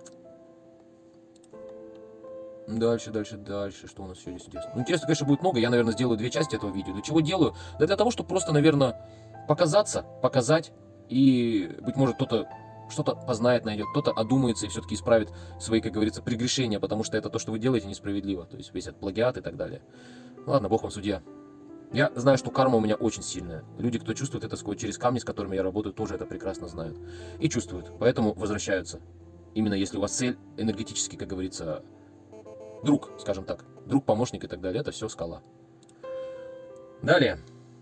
Дальше. Что у нас еще здесь интересно? Ну, интересно, конечно, будет много. Я, наверное, сделаю две части этого видео. Для чего делаю? Да для того, чтобы просто, наверное, показать. И, быть может, кто-то что-то познает, найдет, кто-то одумается и все-таки исправит свои, как говорится, прегрешения, потому что это то, что вы делаете, несправедливо. То есть весь этот плагиат и так далее. Ладно, бог вам судья. Я знаю, что карма у меня очень сильная. Люди, кто чувствует это через камни, с которыми я работаю, тоже это прекрасно знают. И чувствуют. Поэтому возвращаются. Именно если у вас цель энергетически, как говорится, друг, скажем так. Друг, помощник и так далее. Это все скала. Далее.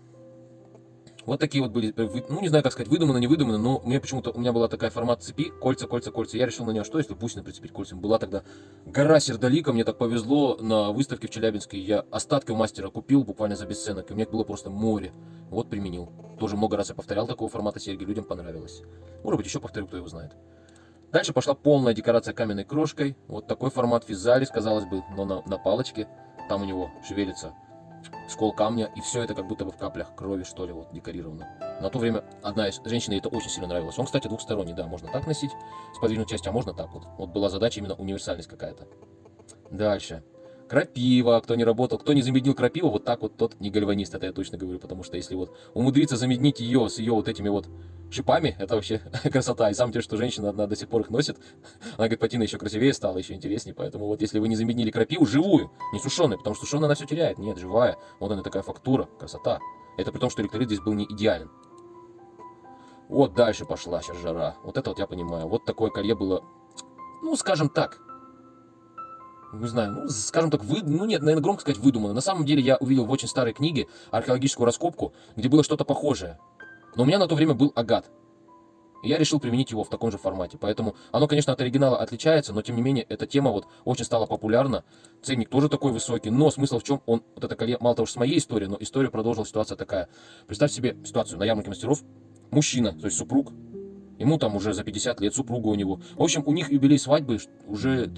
Вот такие вот были, ну не знаю, как сказать, выдумано, не выдумано, но мне почему-то, у меня была такая формат цепи, кольца. Я решил на нее, что если бусины прицепить кольцами. Была тогда гора сердолика, мне так повезло, на выставке в Челябинске я остатки у мастера купил буквально за бесценок, и мне было просто море. Вот применил. Тоже много раз я повторял такого формата серьги, людям понравилось. Может быть, еще повторю, кто его знает. Дальше пошла полная декорация каменной крошкой. Вот такой формат физалис, казалось бы, но на палочке. Там у него шевелится скол камня, и все это как будто бы в каплях крови, что ли, вот, декорировано. На то время одна из женщин ей это очень сильно нравилось. Он, кстати, двухсторонний, да, можно так носить, с подвижной частью, а можно так вот. Вот была задача именно универсальность какая-то. Дальше. Крапива, кто не работал, кто не замеднил крапиву, вот так вот тот не гальванист, это я точно говорю, потому что если вот умудриться замеднить ее с ее вот этими вот шипами, это вообще красота. И сам те, что женщина одна до сих пор их носит, она говорит, патина еще красивее стала, еще интереснее, поэтому вот если вы не замеднили крапиву живую, не сушеную, потому что сушеная она все теряет, нет, живая, вот она такая фактура, красота. Это при том, что электролит здесь был не идеален. Вот дальше пошла сейчас жара, вот это вот я понимаю, вот такое колье было, ну скажем так, не знаю, ну, скажем так, ну нет, наверное, громко сказать, выдумано. На самом деле я увидел в очень старой книге археологическую раскопку, где было что-то похожее. Но у меня на то время был агат. И я решил применить его в таком же формате. Поэтому оно, конечно, от оригинала отличается, но тем не менее, эта тема вот очень стала популярна. Ценник тоже такой высокий. Но смысл в чем? Он, вот это колье, мало того, что с моей историей, но историю продолжила ситуация такая. Представь себе ситуацию на ярмарке мастеров. Мужчина, то есть супруг, ему там уже за 50 лет, супруга у него. В общем, у них юбилей свадьбы уже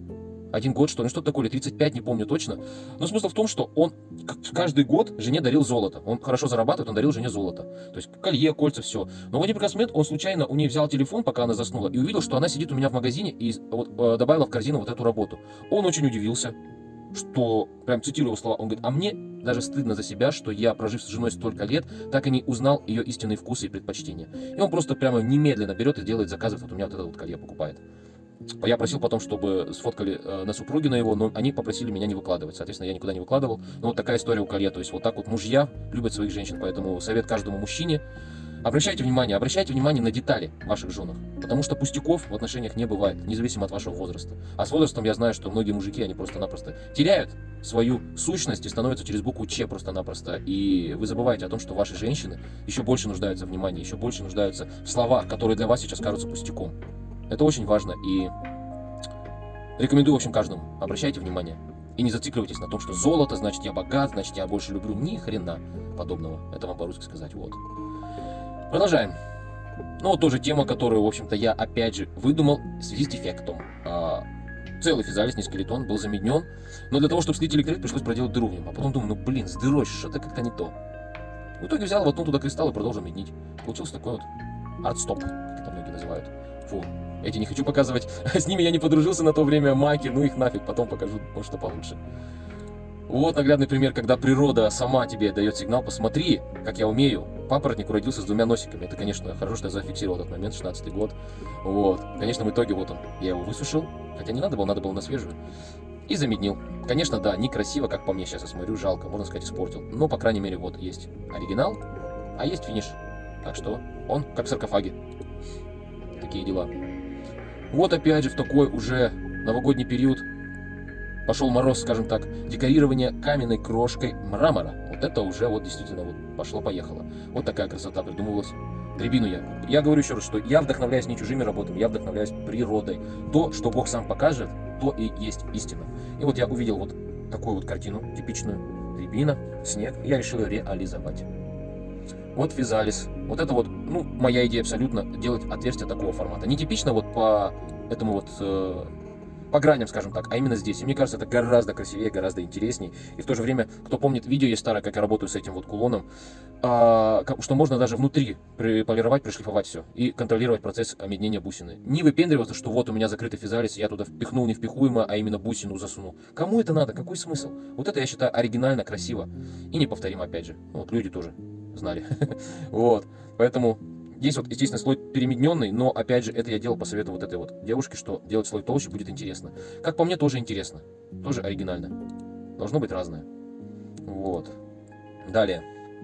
31 год, что ли, что-то такое, или 35, не помню точно. Но смысл в том, что он каждый год жене дарил золото. Он хорошо зарабатывает, он дарил жене золото. То есть колье, кольца, все. Но в один прекрасный момент он случайно у нее взял телефон, пока она заснула, и увидел, что она сидит у меня в магазине и вот, добавила в корзину вот эту работу. Он очень удивился, что, прям цитирую его слова, он говорит, а мне даже стыдно за себя, что я, прожив с женой столько лет, так и не узнал ее истинные вкусы и предпочтения. И он просто прямо немедленно берет и делает, заказывает, вот у меня вот это вот колье покупает. Я просил потом, чтобы сфоткали на супруге на его, но они попросили меня не выкладывать. Соответственно, я никуда не выкладывал. Но вот такая история у колье. То есть вот так вот мужья любят своих женщин. Поэтому совет каждому мужчине. Обращайте внимание на детали в ваших женах. Потому что пустяков в отношениях не бывает, независимо от вашего возраста. А с возрастом я знаю, что многие мужики, они просто-напросто теряют свою сущность и становятся через букву Ч просто-напросто. И вы забываете о том, что ваши женщины еще больше нуждаются в внимании, еще больше нуждаются в словах, которые для вас сейчас кажутся пустяком. Это очень важно и рекомендую, в общем, каждому. Обращайте внимание. И не зацикливайтесь на том, что золото, значит я богат, значит я больше люблю. Ни хрена подобного. Это вам по-русски сказать. Вот. Продолжаем. Ну вот тоже тема, которую, в общем-то, я опять же выдумал в связи с дефектом. Целый физалис, не скелетон, был заменен. Но для того, чтобы слить электролит, пришлось проделать дыру в нем. А потом думаю, ну блин, с дырой что-то как-то не то. В итоге взял, воткнул туда кристалл и продолжил меднить. Получился такой вот артстоп, как это многие называют. Фу. Эти не хочу показывать, с ними я не подружился на то время, маки, ну их нафиг, потом покажу, может, что получше. Вот наглядный пример, когда природа сама тебе дает сигнал, посмотри, как я умею. Папоротник родился с двумя носиками, это, конечно, хорошо, что я зафиксировал этот момент, 16-й год. Вот, конечно, в итоге вот он, я его высушил, хотя не надо было на свежую, и замеднил. Конечно, да, некрасиво, как по мне, сейчас я смотрю, жалко, можно сказать, испортил, но, по крайней мере, вот есть оригинал, а есть финиш, так что он как в саркофаге. Такие дела. Вот опять же в такой уже новогодний период пошел мороз, скажем так, декорирование каменной крошкой мрамора. Вот это уже вот действительно вот пошло-поехало. Вот такая красота придумывалась. Рябину я говорю еще раз, что я вдохновляюсь не чужими работами, я вдохновляюсь природой. То, что Бог сам покажет, то и есть истина. И вот я увидел вот такую вот картину, типичную, рябина, снег, и я решил ее реализовать. Вот физалис. Вот это вот, ну, моя идея абсолютно, делать отверстия такого формата. Не типично вот по этому вот, по граням, скажем так, а именно здесь. И мне кажется, это гораздо красивее, гораздо интереснее. И в то же время, кто помнит видео есть старое, как я работаю с этим вот кулоном, что можно даже внутри полировать, пришлифовать все и контролировать процесс меднения бусины. Не выпендриваться, что вот у меня закрытый физалис, я туда впихнул невпихуемо, а именно бусину засунул. Кому это надо? Какой смысл? Вот это я считаю оригинально, красиво и неповторимо опять же. Вот люди тоже знали. Вот. Поэтому здесь вот, естественно, слой перемедненный, но, опять же, это я делал по совету вот этой вот девушки, что делать слой толще будет интересно. Как по мне, тоже интересно. Тоже оригинально. Должно быть разное. Вот. Далее.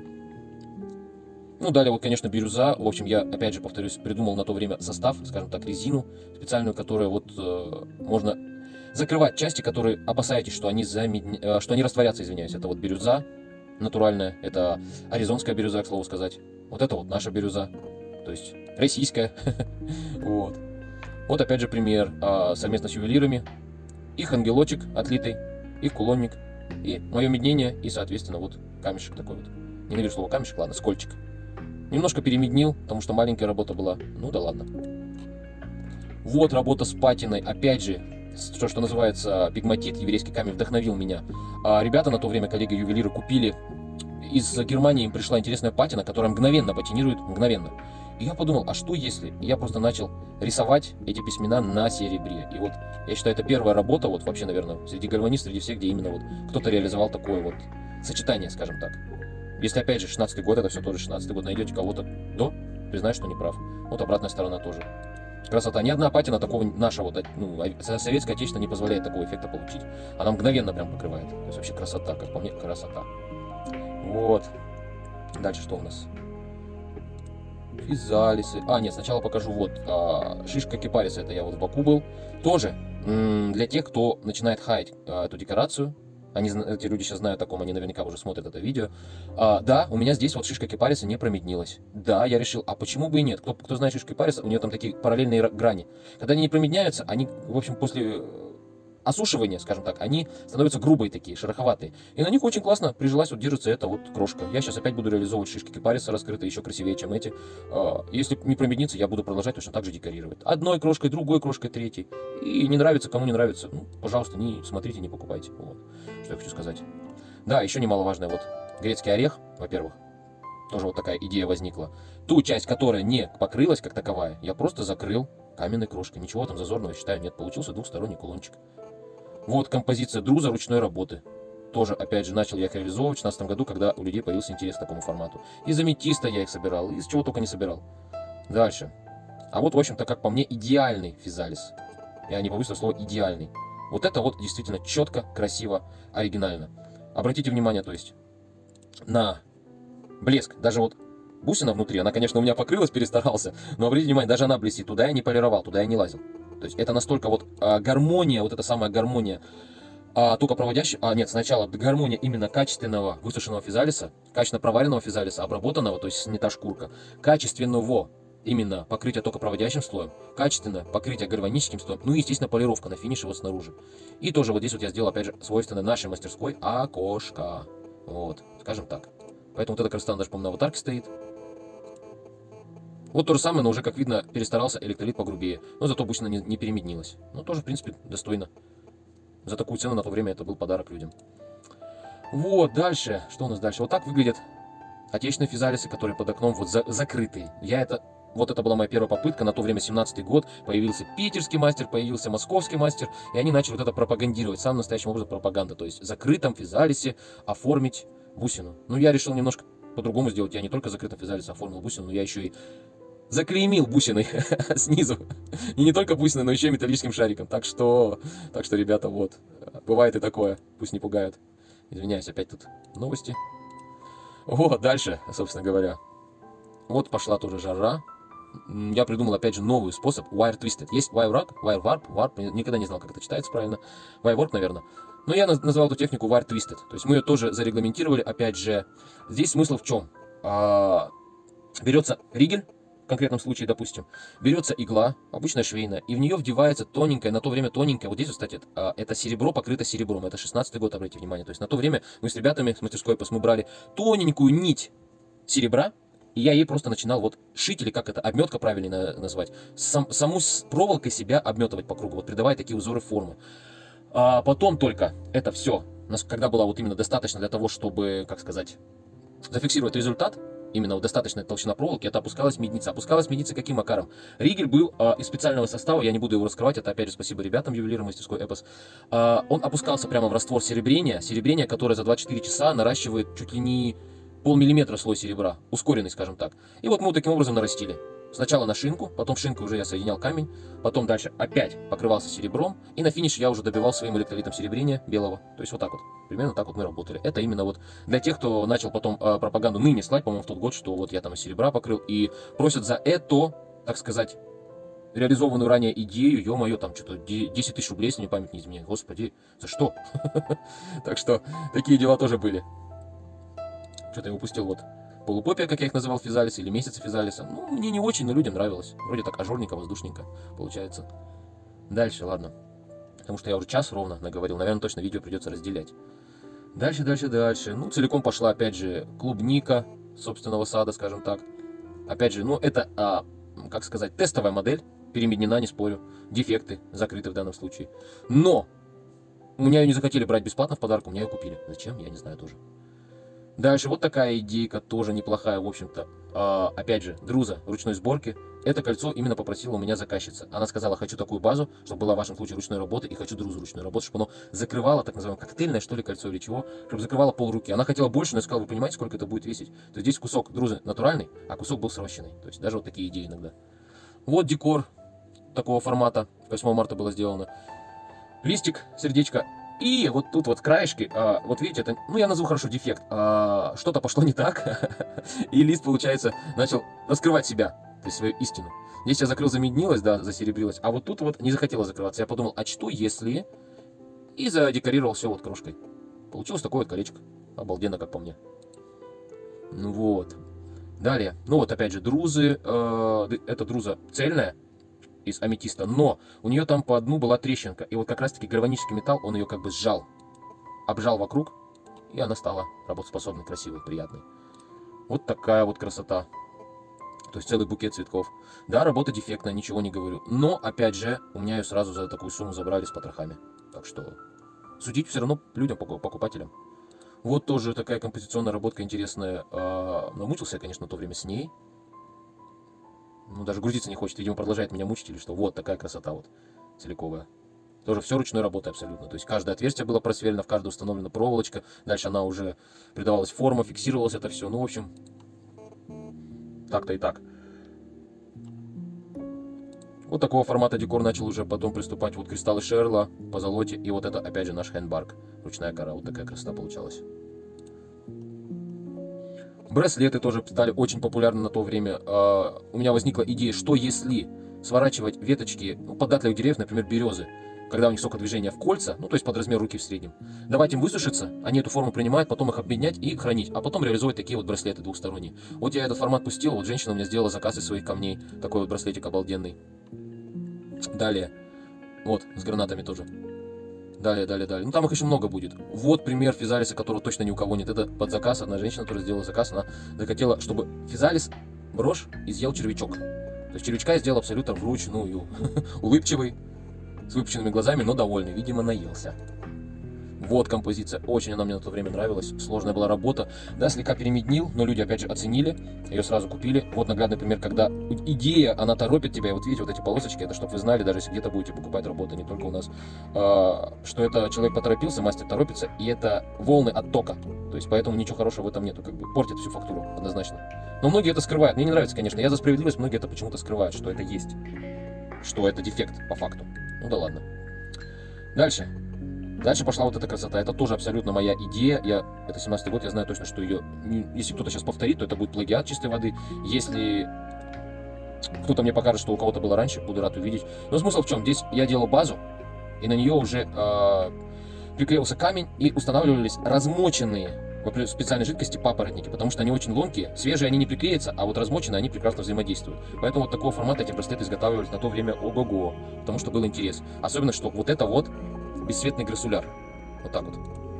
Ну, далее вот, конечно, бирюза. В общем, я, опять же, повторюсь, придумал на то время состав, скажем так, резину специальную, которая вот можно закрывать части, которые опасаетесь, что они растворятся, извиняюсь. Это вот бирюза натуральная, это аризонская бирюза, к слову сказать. Вот это вот наша бирюза, то есть российская. Вот. Вот опять же пример совместно с ювелирами. Их ангелочек отлитый, их кулонник, и мое меднение, и, соответственно, вот камешек такой вот. Ненавижу слово камешек, ладно, скольчик. Немножко перемеднил, потому что маленькая работа была. Ну да ладно. Вот работа с патиной, опять же, что называется пигматит, еврейский камень, вдохновил меня. Ребята на то время, коллеги-ювелиры, купили из Германии, им пришла интересная патина, которая мгновенно патинирует, мгновенно. И я подумал, а что если? И я просто начал рисовать эти письмена на серебре. И вот, я считаю, это первая работа, вот вообще, наверное, среди гальванистов, среди всех, где именно вот кто-то реализовал такое вот сочетание, скажем так. Если, опять же, 16-й год, это все тоже 16-й год, найдете кого-то до, признаю, что не прав. Вот обратная сторона тоже. Красота. Ни одна патина такого наша вот, ну, советская отечественная не позволяет такого эффекта получить. Она мгновенно прям покрывает. То есть вообще красота, как по мне, красота. Вот. Дальше что у нас? Физалисы. Нет, сначала покажу вот. Шишка кипариса, это я вот в Баку был. Тоже для тех, кто начинает хаять эту декорацию. Эти люди сейчас знают о таком, они наверняка уже смотрят это видео. Да, у меня здесь вот шишка кипариса не промеднилась. Да, я решил, а почему бы и нет? Кто знает шишку кипариса, у нее там такие параллельные грани. Когда они не промедняются, они, в общем, после осушивания, скажем так, они становятся грубые такие, шероховатые. И на них очень классно прижилась, вот держится эта вот крошка. Я сейчас опять буду реализовывать шишки кипариса раскрытые, еще красивее, чем эти. Если не промеднится, я буду продолжать точно так же декорировать. Одной крошкой, другой крошкой, третьей. И не нравится, кому не нравится, ну, пожалуйста, не смотрите, не покупайте. Вот, что я хочу сказать. Да, еще немаловажное, вот, грецкий орех, во-первых. Тоже вот такая идея возникла. Ту часть, которая не покрылась как таковая, я просто закрыл каменной крошкой. Ничего там зазорного, считаю, нет. Получился двухсторонний кулончик. Вот композиция друза ручной работы. Тоже, опять же, начал я их реализовывать в 2016 году, когда у людей появился интерес к такому формату. Из аметиста я их собирал, из чего только не собирал. Дальше. А вот, в общем-то, как по мне, идеальный физалис. Я не побоюсь слова идеальный. Вот это вот действительно четко, красиво, оригинально. Обратите внимание, то есть, на блеск. Даже вот бусина внутри, она, конечно, у меня покрылась, перестарался, но обратите внимание, даже она блестит. Туда я не полировал, туда я не лазил. То есть это настолько вот гармония, вот эта самая гармония токопроводящего, нет, сначала гармония именно качественного высушенного физалиса, качественно проваренного физалиса, обработанного, то есть снята шкурка, качественного именно покрытия токопроводящим слоем, качественное покрытие гальваническим слоем, ну и, естественно, полировка на финише вот снаружи. И тоже вот здесь вот я сделал, опять же, свойственное нашей мастерской окошко, вот, скажем так. Поэтому вот эта красота даже, по-моему, на аватарке стоит. Вот то же самое, но уже, как видно, перестарался, электролит погрубее. Но зато бусина не перемеднилась. Ну, тоже, в принципе, достойно. За такую цену на то время это был подарок людям. Вот, дальше. Что у нас дальше? Вот так выглядят отечественные физалисы, которые под окном вот закрытые. Вот это была моя первая попытка. На то время, 17-й год, появился питерский мастер, появился московский мастер. И они начали вот это пропагандировать. Самым настоящим образом пропаганда. То есть в закрытом физалисе оформить бусину. Ну, я решил немножко по-другому сделать. Я не только закрытым физалисом оформил бусину, но я еще и заклеймил бусиной снизу. И не только бусиной, но еще и металлическим шариком. Так что, ребята, вот. Бывает и такое. Пусть не пугают. Извиняюсь, опять тут новости. Вот, дальше, собственно говоря. Вот пошла тоже жара. Я придумал, опять же, новый способ. Wire Twisted. Есть Wire Warp, никогда не знал, как это читается правильно. Wire Warp, наверное. Но я назвал эту технику Wire Twisted. То есть мы ее тоже зарегламентировали. Опять же, здесь смысл в чем? Берется ригель, в конкретном случае, допустим, берется игла, обычная швейная, и в нее вдевается тоненькая, на то время тоненькая, вот здесь, кстати, это серебро покрыто серебром, это 16-й год, обратите внимание. То есть на то время мы с ребятами с мастерской мы брали тоненькую нить серебра, и я ей просто начинал вот шить, или как это, обметка правильно назвать, саму с проволокой себя обметывать по кругу, вот придавая такие узоры формы. А потом только это все, когда было вот именно достаточно для того, чтобы, как сказать, зафиксировать результат, именно вот достаточная толщина проволоки, это опускалась медница. Опускалась медница каким макаром? Ригель был из специального состава, я не буду его раскрывать, это опять же спасибо ребятам, ювелирам мастерской Эпос. Он опускался прямо в раствор серебрения, которое за 24 часа наращивает чуть ли не полмиллиметра слой серебра, ускоренный, скажем так. И вот мы вот таким образом нарастили. Сначала на шинку, потом в шинку уже я соединял камень, потом дальше опять покрывался серебром, и на финише я уже добивал своим электролитом серебрения белого. То есть вот так вот, примерно так вот мы работали. Это именно вот для тех, кто начал потом пропаганду ныне слать, по-моему, в тот год, что вот я там из серебра покрыл, и просят за это, так сказать, реализованную ранее идею, ё-моё, там что-то 10 тысяч рублей, если мне память не изменяет. Господи, за что? Так что такие дела тоже были. Что-то я упустил вот. Полупопия, как я их называл, физалис, или месяца физалиса. Ну, мне не очень, но людям нравилось. Вроде так ажурненько, воздушненько получается. Дальше, ладно. Потому что я уже час ровно наговорил. Наверное, точно видео придется разделять. Дальше. Ну, целиком пошла, опять же, клубника собственного сада, скажем так. Опять же, ну, это, как сказать, тестовая модель. Переменена, не спорю. Дефекты закрыты в данном случае. Но у меня ее не захотели брать бесплатно в подарок, у меня ее купили. Зачем, я не знаю тоже. Дальше вот такая идейка, тоже неплохая, в общем-то. Опять же, друза ручной сборки. Это кольцо именно попросила у меня заказчица. Она сказала, хочу такую базу, чтобы была в вашем случае ручной работы, и хочу друзу ручной работы, чтобы оно закрывало, так называемое, коктейльное, что ли, кольцо или чего, чтобы закрывало полруки. Она хотела больше, но я сказал, вы понимаете, сколько это будет весить? То есть здесь кусок друзы натуральный, а кусок был срощенный. То есть даже вот такие идеи иногда. Вот декор такого формата, 8 марта было сделано. Листик, сердечко. И вот тут вот краешки, вот видите, это, ну я назову хорошо дефект, что-то пошло не так, и лист, получается, начал раскрывать себя, то есть свою истину. Здесь я закрыл, замеднилось, да, засеребрилось, а вот тут вот не захотело закрываться. Я подумал, а что если... И задекорировал все вот крошкой. Получилось такое вот колечко, обалденно, как по мне. Ну вот. Далее, ну вот опять же, друзы, эта друза цельная, из аметиста, но у нее там по дну была трещинка, и вот как раз таки гальванический металл, он ее как бы сжал, обжал вокруг, и она стала работоспособной, красивой, приятной. Вот такая вот красота. То есть целый букет цветков. Да, работа дефектная, ничего не говорю, но опять же, у меня ее сразу за такую сумму забрали с потрохами. Так что судить все равно людям, покупателям. Вот тоже такая композиционная работка интересная. Намучился я, конечно, в то время с ней. Ну, даже грузиться не хочет, видимо, продолжает меня мучить или что. Вот такая красота вот, целиковая. Тоже все ручной работы абсолютно. То есть каждое отверстие было просверлено, в каждое установлена проволочка. Дальше она уже придавалась форма, фиксировалось это все. Ну, в общем, так-то и так. Вот такого формата декор начал уже потом приступать. Вот кристаллы Шерла, позолоте. И вот это, опять же, наш хэндбарк. Ручная кора. Вот такая красота получалась. Браслеты тоже стали очень популярны на то время. У меня возникла идея, что если сворачивать веточки податливых деревьев, например, березы, когда у них столько движения в кольца, ну то есть под размер руки в среднем, давать им высушиться, они эту форму принимают, потом их объединять и хранить, а потом реализовать такие вот браслеты двухсторонние. Вот я этот формат пустил, вот женщина у меня сделала заказ из своих камней, такой вот браслетик обалденный. Далее, вот, с гранатами тоже. Далее. Ну там их еще много будет. Вот пример физалиса, которого точно ни у кого нет. Это под заказ. Одна женщина, которая сделала заказ, она захотела, чтобы физалис, брошь, изъел червячок. То есть червячка я сделал абсолютно вручную. Улыбчивый, с выпученными глазами, но довольный. Видимо, наелся. Вот композиция. Очень она мне на то время нравилась. Сложная была работа. Да, слегка перемеднил, но люди опять же оценили. Ее сразу купили. Вот наглядный пример, когда идея, она торопит тебя. И вот видите, вот эти полосочки, это чтобы вы знали, даже если где-то будете покупать работы, не только у нас, что это человек поторопился, мастер торопится, и это волны оттока. То есть поэтому ничего хорошего в этом нету. Как бы портит всю фактуру однозначно. Но многие это скрывают. Мне не нравится, конечно. Я за справедливость, многие это почему-то скрывают, что это есть. Что это дефект по факту. Ну да ладно. Дальше пошла вот эта красота. Это тоже абсолютно моя идея. Это 17-й год, я знаю точно, что ее... Если кто-то сейчас повторит, то это будет плагиат чистой воды. Если кто-то мне покажет, что у кого-то было раньше, буду рад увидеть. Но смысл в чем? Здесь я делал базу, и на нее уже приклеивался камень и устанавливались размоченные в специальной жидкости папоротники, потому что они очень ломкие, свежие они не приклеятся, а вот размоченные они прекрасно взаимодействуют. Поэтому вот такого формата эти браслеты изготавливались на то время ого-го, потому что был интерес. Особенно, что вот это вот бесцветный грассуляр. Вот так вот.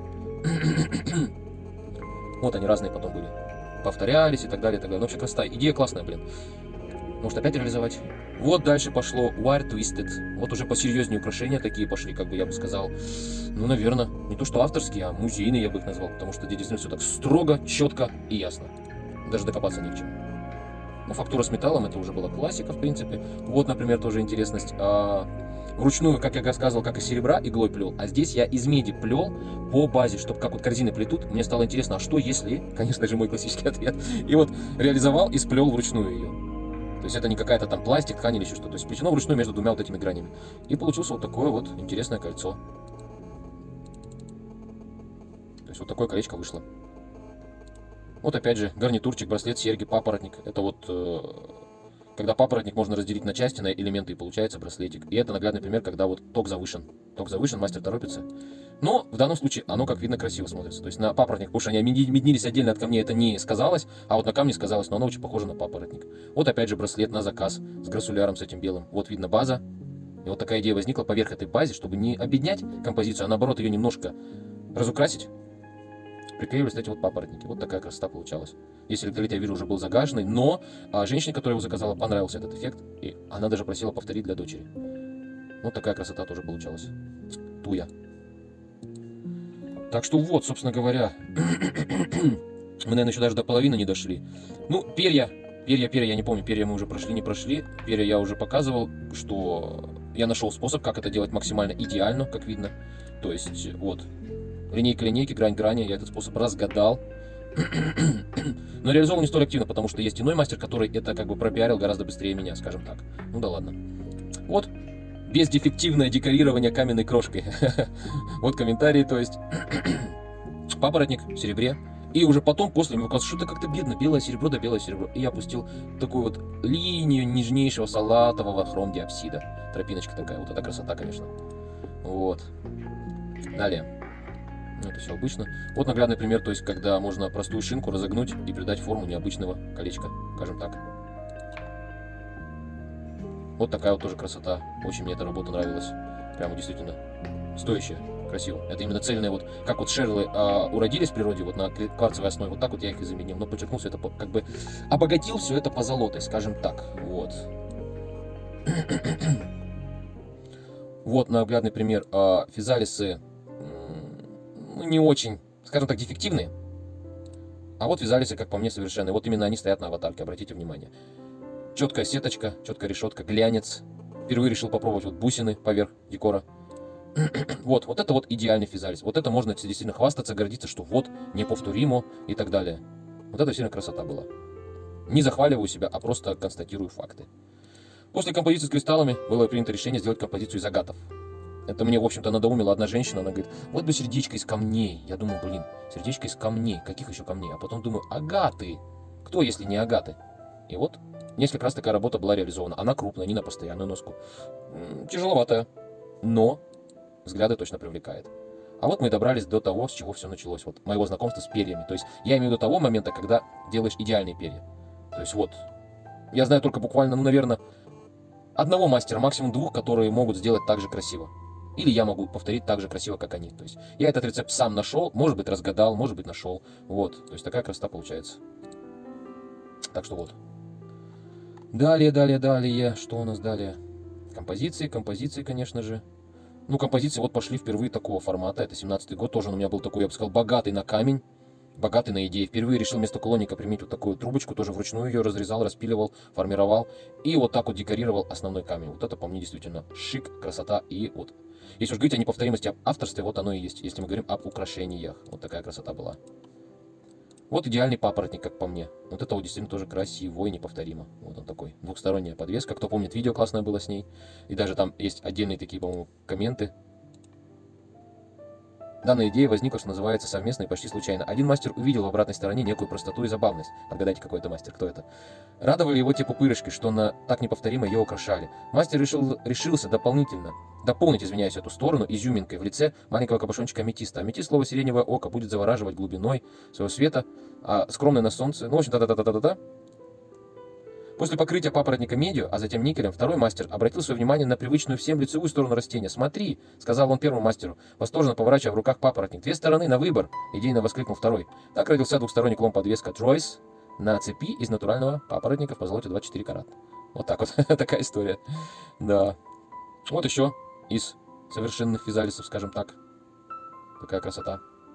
Вот они разные потом были. Повторялись и так далее, и так далее. Ну, вообще красота. Идея классная, блин. Может опять реализовать? Вот дальше пошло Wire Twisted. Вот уже посерьезнее украшения такие пошли, как бы я бы сказал. Ну, наверное, не то что авторские, а музейные я бы их назвал. Потому что здесь действительно все так строго, четко и ясно. Даже докопаться не к чему. Ну, фактура с металлом, это уже была классика, в принципе. Вот, например, тоже интересность. Вручную, как я рассказывал, как из серебра иглой плел, а здесь я из меди плел по базе, чтобы как вот корзины плетут. Мне стало интересно, а что если, конечно же, мой классический ответ, и вот реализовал и сплел вручную ее. То есть это не какая-то там пластик, ткань или еще что-то. То есть сплетено вручную между двумя вот этими гранями. И получился вот такое вот интересное кольцо. То есть вот такое колечко вышло. Вот опять же гарнитурчик, браслет, серьги, папоротник. Это вот когда папоротник можно разделить на части, на элементы, и получается браслетик. И это наглядный пример, когда вот ток завышен. Ток завышен, мастер торопится. Но в данном случае оно, как видно, красиво смотрится. То есть на папоротник, потому что они меднились отдельно от камней, это не сказалось, а вот на камне сказалось, но оно очень похоже на папоротник. Вот опять же браслет на заказ с грассуляром, с этим белым. Вот видно база. И вот такая идея возникла поверх этой базы, чтобы не обеднять композицию, а наоборот ее немножко разукрасить. Приклеивались эти вот папоротники. Вот такая красота получалась. Если электролит, я вижу, уже был загаженный, но женщине, которая его заказала, понравился этот эффект, и она даже просила повторить для дочери. Вот такая красота тоже получалась. Туя. Так что вот, собственно говоря, мы, наверное, еще даже до половины не дошли. Ну, перья я не помню, перья мы уже прошли, не прошли. Перья я уже показывал, что я нашел способ, как это делать максимально идеально, как видно. То есть, вот, линейка линейки, грань грани, я этот способ разгадал. Но реализовал не столь активно, потому что есть иной мастер, который это как бы пропиарил гораздо быстрее меня, скажем так. Ну да ладно. Вот, бездефективное декорирование каменной крошкой. Вот комментарии, то есть папоротник в серебре. И уже потом, после, мне показалось, что-то как-то бедно, белое серебро да белое серебро. И я опустил такую вот линию нежнейшего салатового хромдиапсида. Тропиночка такая, вот эта красота, конечно. Вот. Далее. Это все обычно. Вот наглядный пример, то есть когда можно простую шинку разогнуть и придать форму необычного колечка, скажем так. Вот такая вот тоже красота. Очень мне эта работа нравилась. Прямо действительно стоящая, красиво. Это именно цельные вот, как вот шерлы уродились в природе, вот на кварцевой основе, вот так вот я их и заменил. Но подчеркнул все это, как бы обогатил все это позолотой, скажем так. Вот. Вот наглядный пример. Физалисы не очень, скажем так, дефективные. А вот вязалисы, как по мне, совершенные. Вот именно они стоят на аватарке, обратите внимание. Четкая сеточка, четкая решетка, глянец. Впервые решил попробовать вот бусины поверх декора. Вот это вот идеальный физалис. Вот это можно действительно хвастаться, гордиться, что вот, неповторимо и так далее. Вот это действительно красота была. Не захваливаю себя, а просто констатирую факты. После композиции с кристаллами было принято решение сделать композицию из агатов. Это мне, в общем-то, надоумила одна женщина, она говорит, вот бы сердечко из камней. Я думаю, блин, сердечко из камней, каких еще камней? А потом думаю, агаты. Кто, если не агаты? И вот несколько раз такая работа была реализована. Она крупная, не на постоянную носку. Тяжеловатая, но взгляды точно привлекает. А вот мы добрались до того, с чего все началось. Вот моего знакомства с перьями. То есть я имею в виду того момента, когда делаешь идеальные перья. То есть вот, я знаю только буквально, ну, наверное, одного мастера, максимум двух, которые могут сделать так же красиво. Или я могу повторить так же красиво, как они. То есть я этот рецепт сам нашел, может быть разгадал, может быть нашел. Вот, то есть такая красота получается. Так что вот. Далее. Что у нас далее? Композиции, конечно же. Ну, композиции вот пошли впервые такого формата. Это 17-й год. Тоже он у меня был такой, я бы сказал, богатый на камень. Богатый на идеи. Впервые решил вместо кулонника применить вот такую трубочку. Тоже вручную ее разрезал, распиливал, формировал. И вот так вот декорировал основной камень. Вот это по мне действительно шик, красота. И вот. Если уж говорить о неповторимости, об авторстве, вот оно и есть. Если мы говорим об украшениях. Вот такая красота была. Вот идеальный папоротник, как по мне. Вот это вот действительно тоже красиво и неповторимо. Вот он такой. Двухсторонняя подвеска. Кто помнит, видео классное было с ней. И даже там есть отдельные такие, по-моему, комменты. Данная идея возникла, что называется, совместно и почти случайно. Один мастер увидел в обратной стороне некую простоту и забавность. Отгадайте, какой это мастер, кто это. Радовали его те пупырышки, что так неповторимо ее украшали. Мастер решился дополнить, извиняюсь, эту сторону изюминкой в лице маленького кабошончика аметиста. Аметист, слово сиреневое око, будет завораживать глубиной своего света, а скромный на солнце. Ну, в общем, та-та-та-та-та-та. После покрытия папоротника медью, а затем никелем, второй мастер обратил свое внимание на привычную всем лицевую сторону растения. «Смотри!» — сказал он первому мастеру, восторженно поворачивая в руках папоротник. «Две стороны на выбор!» — идейно воскликнул второй. Так родился двухсторонний клон-подвеска Тройс на цепи из натурального папоротника в позолоте 24 карат. Вот так вот. Такая история. Да. Вот еще из совершенных физалисов, скажем так. Такая красота.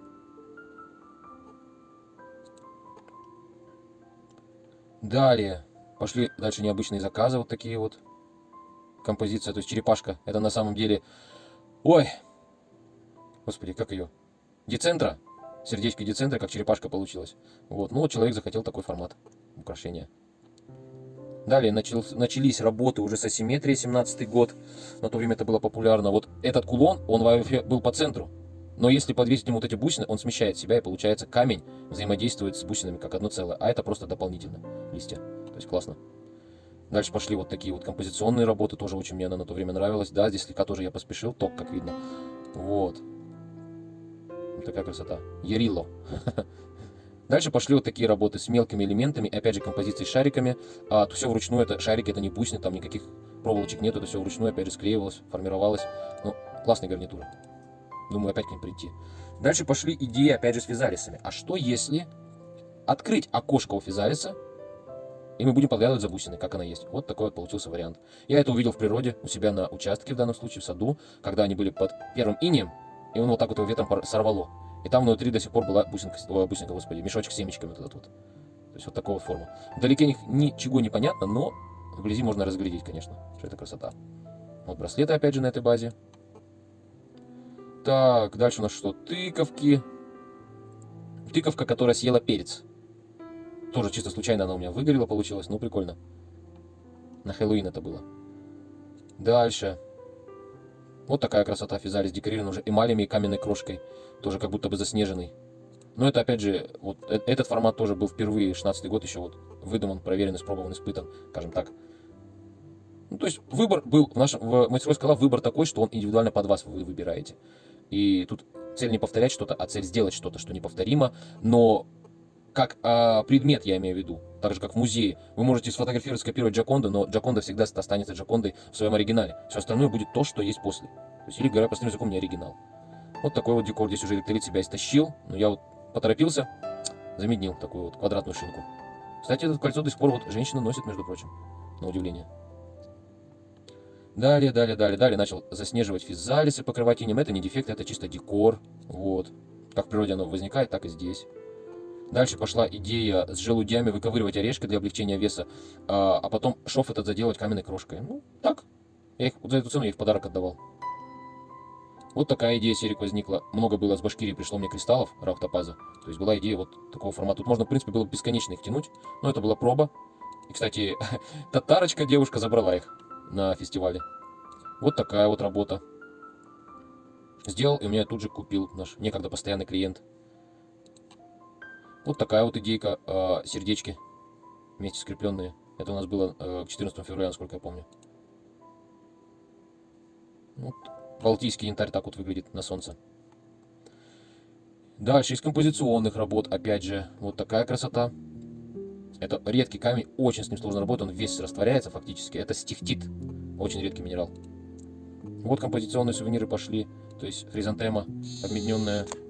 Далее. Пошли дальше необычные заказы, вот такие вот. Композиция, то есть черепашка. Это на самом деле... Ой! Господи, как ее? Децентра. Сердечко децентра, как черепашка получилась. Вот, ну вот человек захотел такой формат украшения. Далее начались работы уже с асимметрией, 17-й год. На то время это было популярно. Вот этот кулон, он вообще был по центру. Но если подвесить ему вот эти бусины, он смещает себя, и получается камень взаимодействует с бусинами как одно целое. А это просто дополнительно листья. То есть классно. Дальше пошли вот такие вот композиционные работы. Тоже очень мне она на то время нравилась. Да, здесь слегка тоже я поспешил. Ток, как видно. Вот. Вот такая красота. Ярилло. Дальше пошли вот такие работы с мелкими элементами. И опять же композиции с шариками. Все вручную. Это шарики, это не бусины. Там никаких проволочек нет. Это все вручную. Опять же склеивалось, формировалось. Ну, классные гарнитуры. Думаю, опять к ним прийти. Дальше пошли идеи, опять же, с физалисами. А что если открыть окошко у физалиса, и мы будем подглядывать за бусиной, как она есть. Вот такой вот получился вариант. Я это увидел в природе, у себя на участке, в данном случае, в саду, когда они были под первым инеем, и он вот так вот его ветром сорвало. И там внутри до сих пор была бусинка, господи, мешочек с семечками вот этот вот. То есть вот такого вот форма. Вдалеке ничего не понятно, но вблизи можно разглядеть, конечно, что это красота. Вот браслеты, опять же, на этой базе. Так, дальше у нас что? Тыковки. Тыковка, которая съела перец. Тоже чисто случайно она у меня выгорела, получилось. Ну, прикольно. На Хэллоуин это было. Дальше. Вот такая красота. Физалис декорирован уже эмалями и каменной крошкой. Тоже как будто бы заснеженный. Но это, опять же, вот этот формат тоже был впервые, 16-й год еще вот выдуман, проверен, испробован, испытан, скажем так. Ну, то есть выбор был в мастерской скала, выбор такой, что он индивидуально под вас вы выбираете. И тут цель не повторять что-то, а цель сделать что-то, что неповторимо, но как предмет, я имею в виду, так же как в музее. Вы можете сфотографировать, скопировать Джоконду, но Джоконда всегда останется Джокондой в своем оригинале. Все остальное будет то, что есть после. То есть, или, говоря простым языком, не оригинал. Вот такой вот декор. Здесь уже электролит себя истощил, но я вот поторопился, заменил такую вот квадратную шинку. Кстати, это кольцо до сих пор вот женщина носит, между прочим, на удивление. Далее начал заснеживать физалисы, покрывать инем. Это не дефект, это чисто декор. Вот. Как в природе оно возникает, так и здесь. Дальше пошла идея с желудями выковыривать орешки для облегчения веса, а потом шов этот заделать каменной крошкой. Ну, так. Вот за эту цену я их в подарок отдавал. Вот такая идея серик возникла. Много было с Башкирии, пришло мне кристаллов раухтопаза. То есть была идея вот такого формата. Тут можно, в принципе, было бесконечно их тянуть, но это была проба. И, кстати, татарочка, девушка, забрала их на фестивале. Вот такая вот работа. Сделал, и у меня тут же купил наш некогда постоянный клиент. Вот такая вот идейка, сердечки вместе скрепленные. Это у нас было 14 февраля, насколько я помню. Вот. Балтийский янтарь так вот выглядит на солнце. Дальше из композиционных работ, опять же, вот такая красота. Это редкий камень, очень с ним сложно работать, он весь растворяется фактически. Это стихтит, очень редкий минерал. Вот композиционные сувениры пошли, то есть хризантема обмедненная,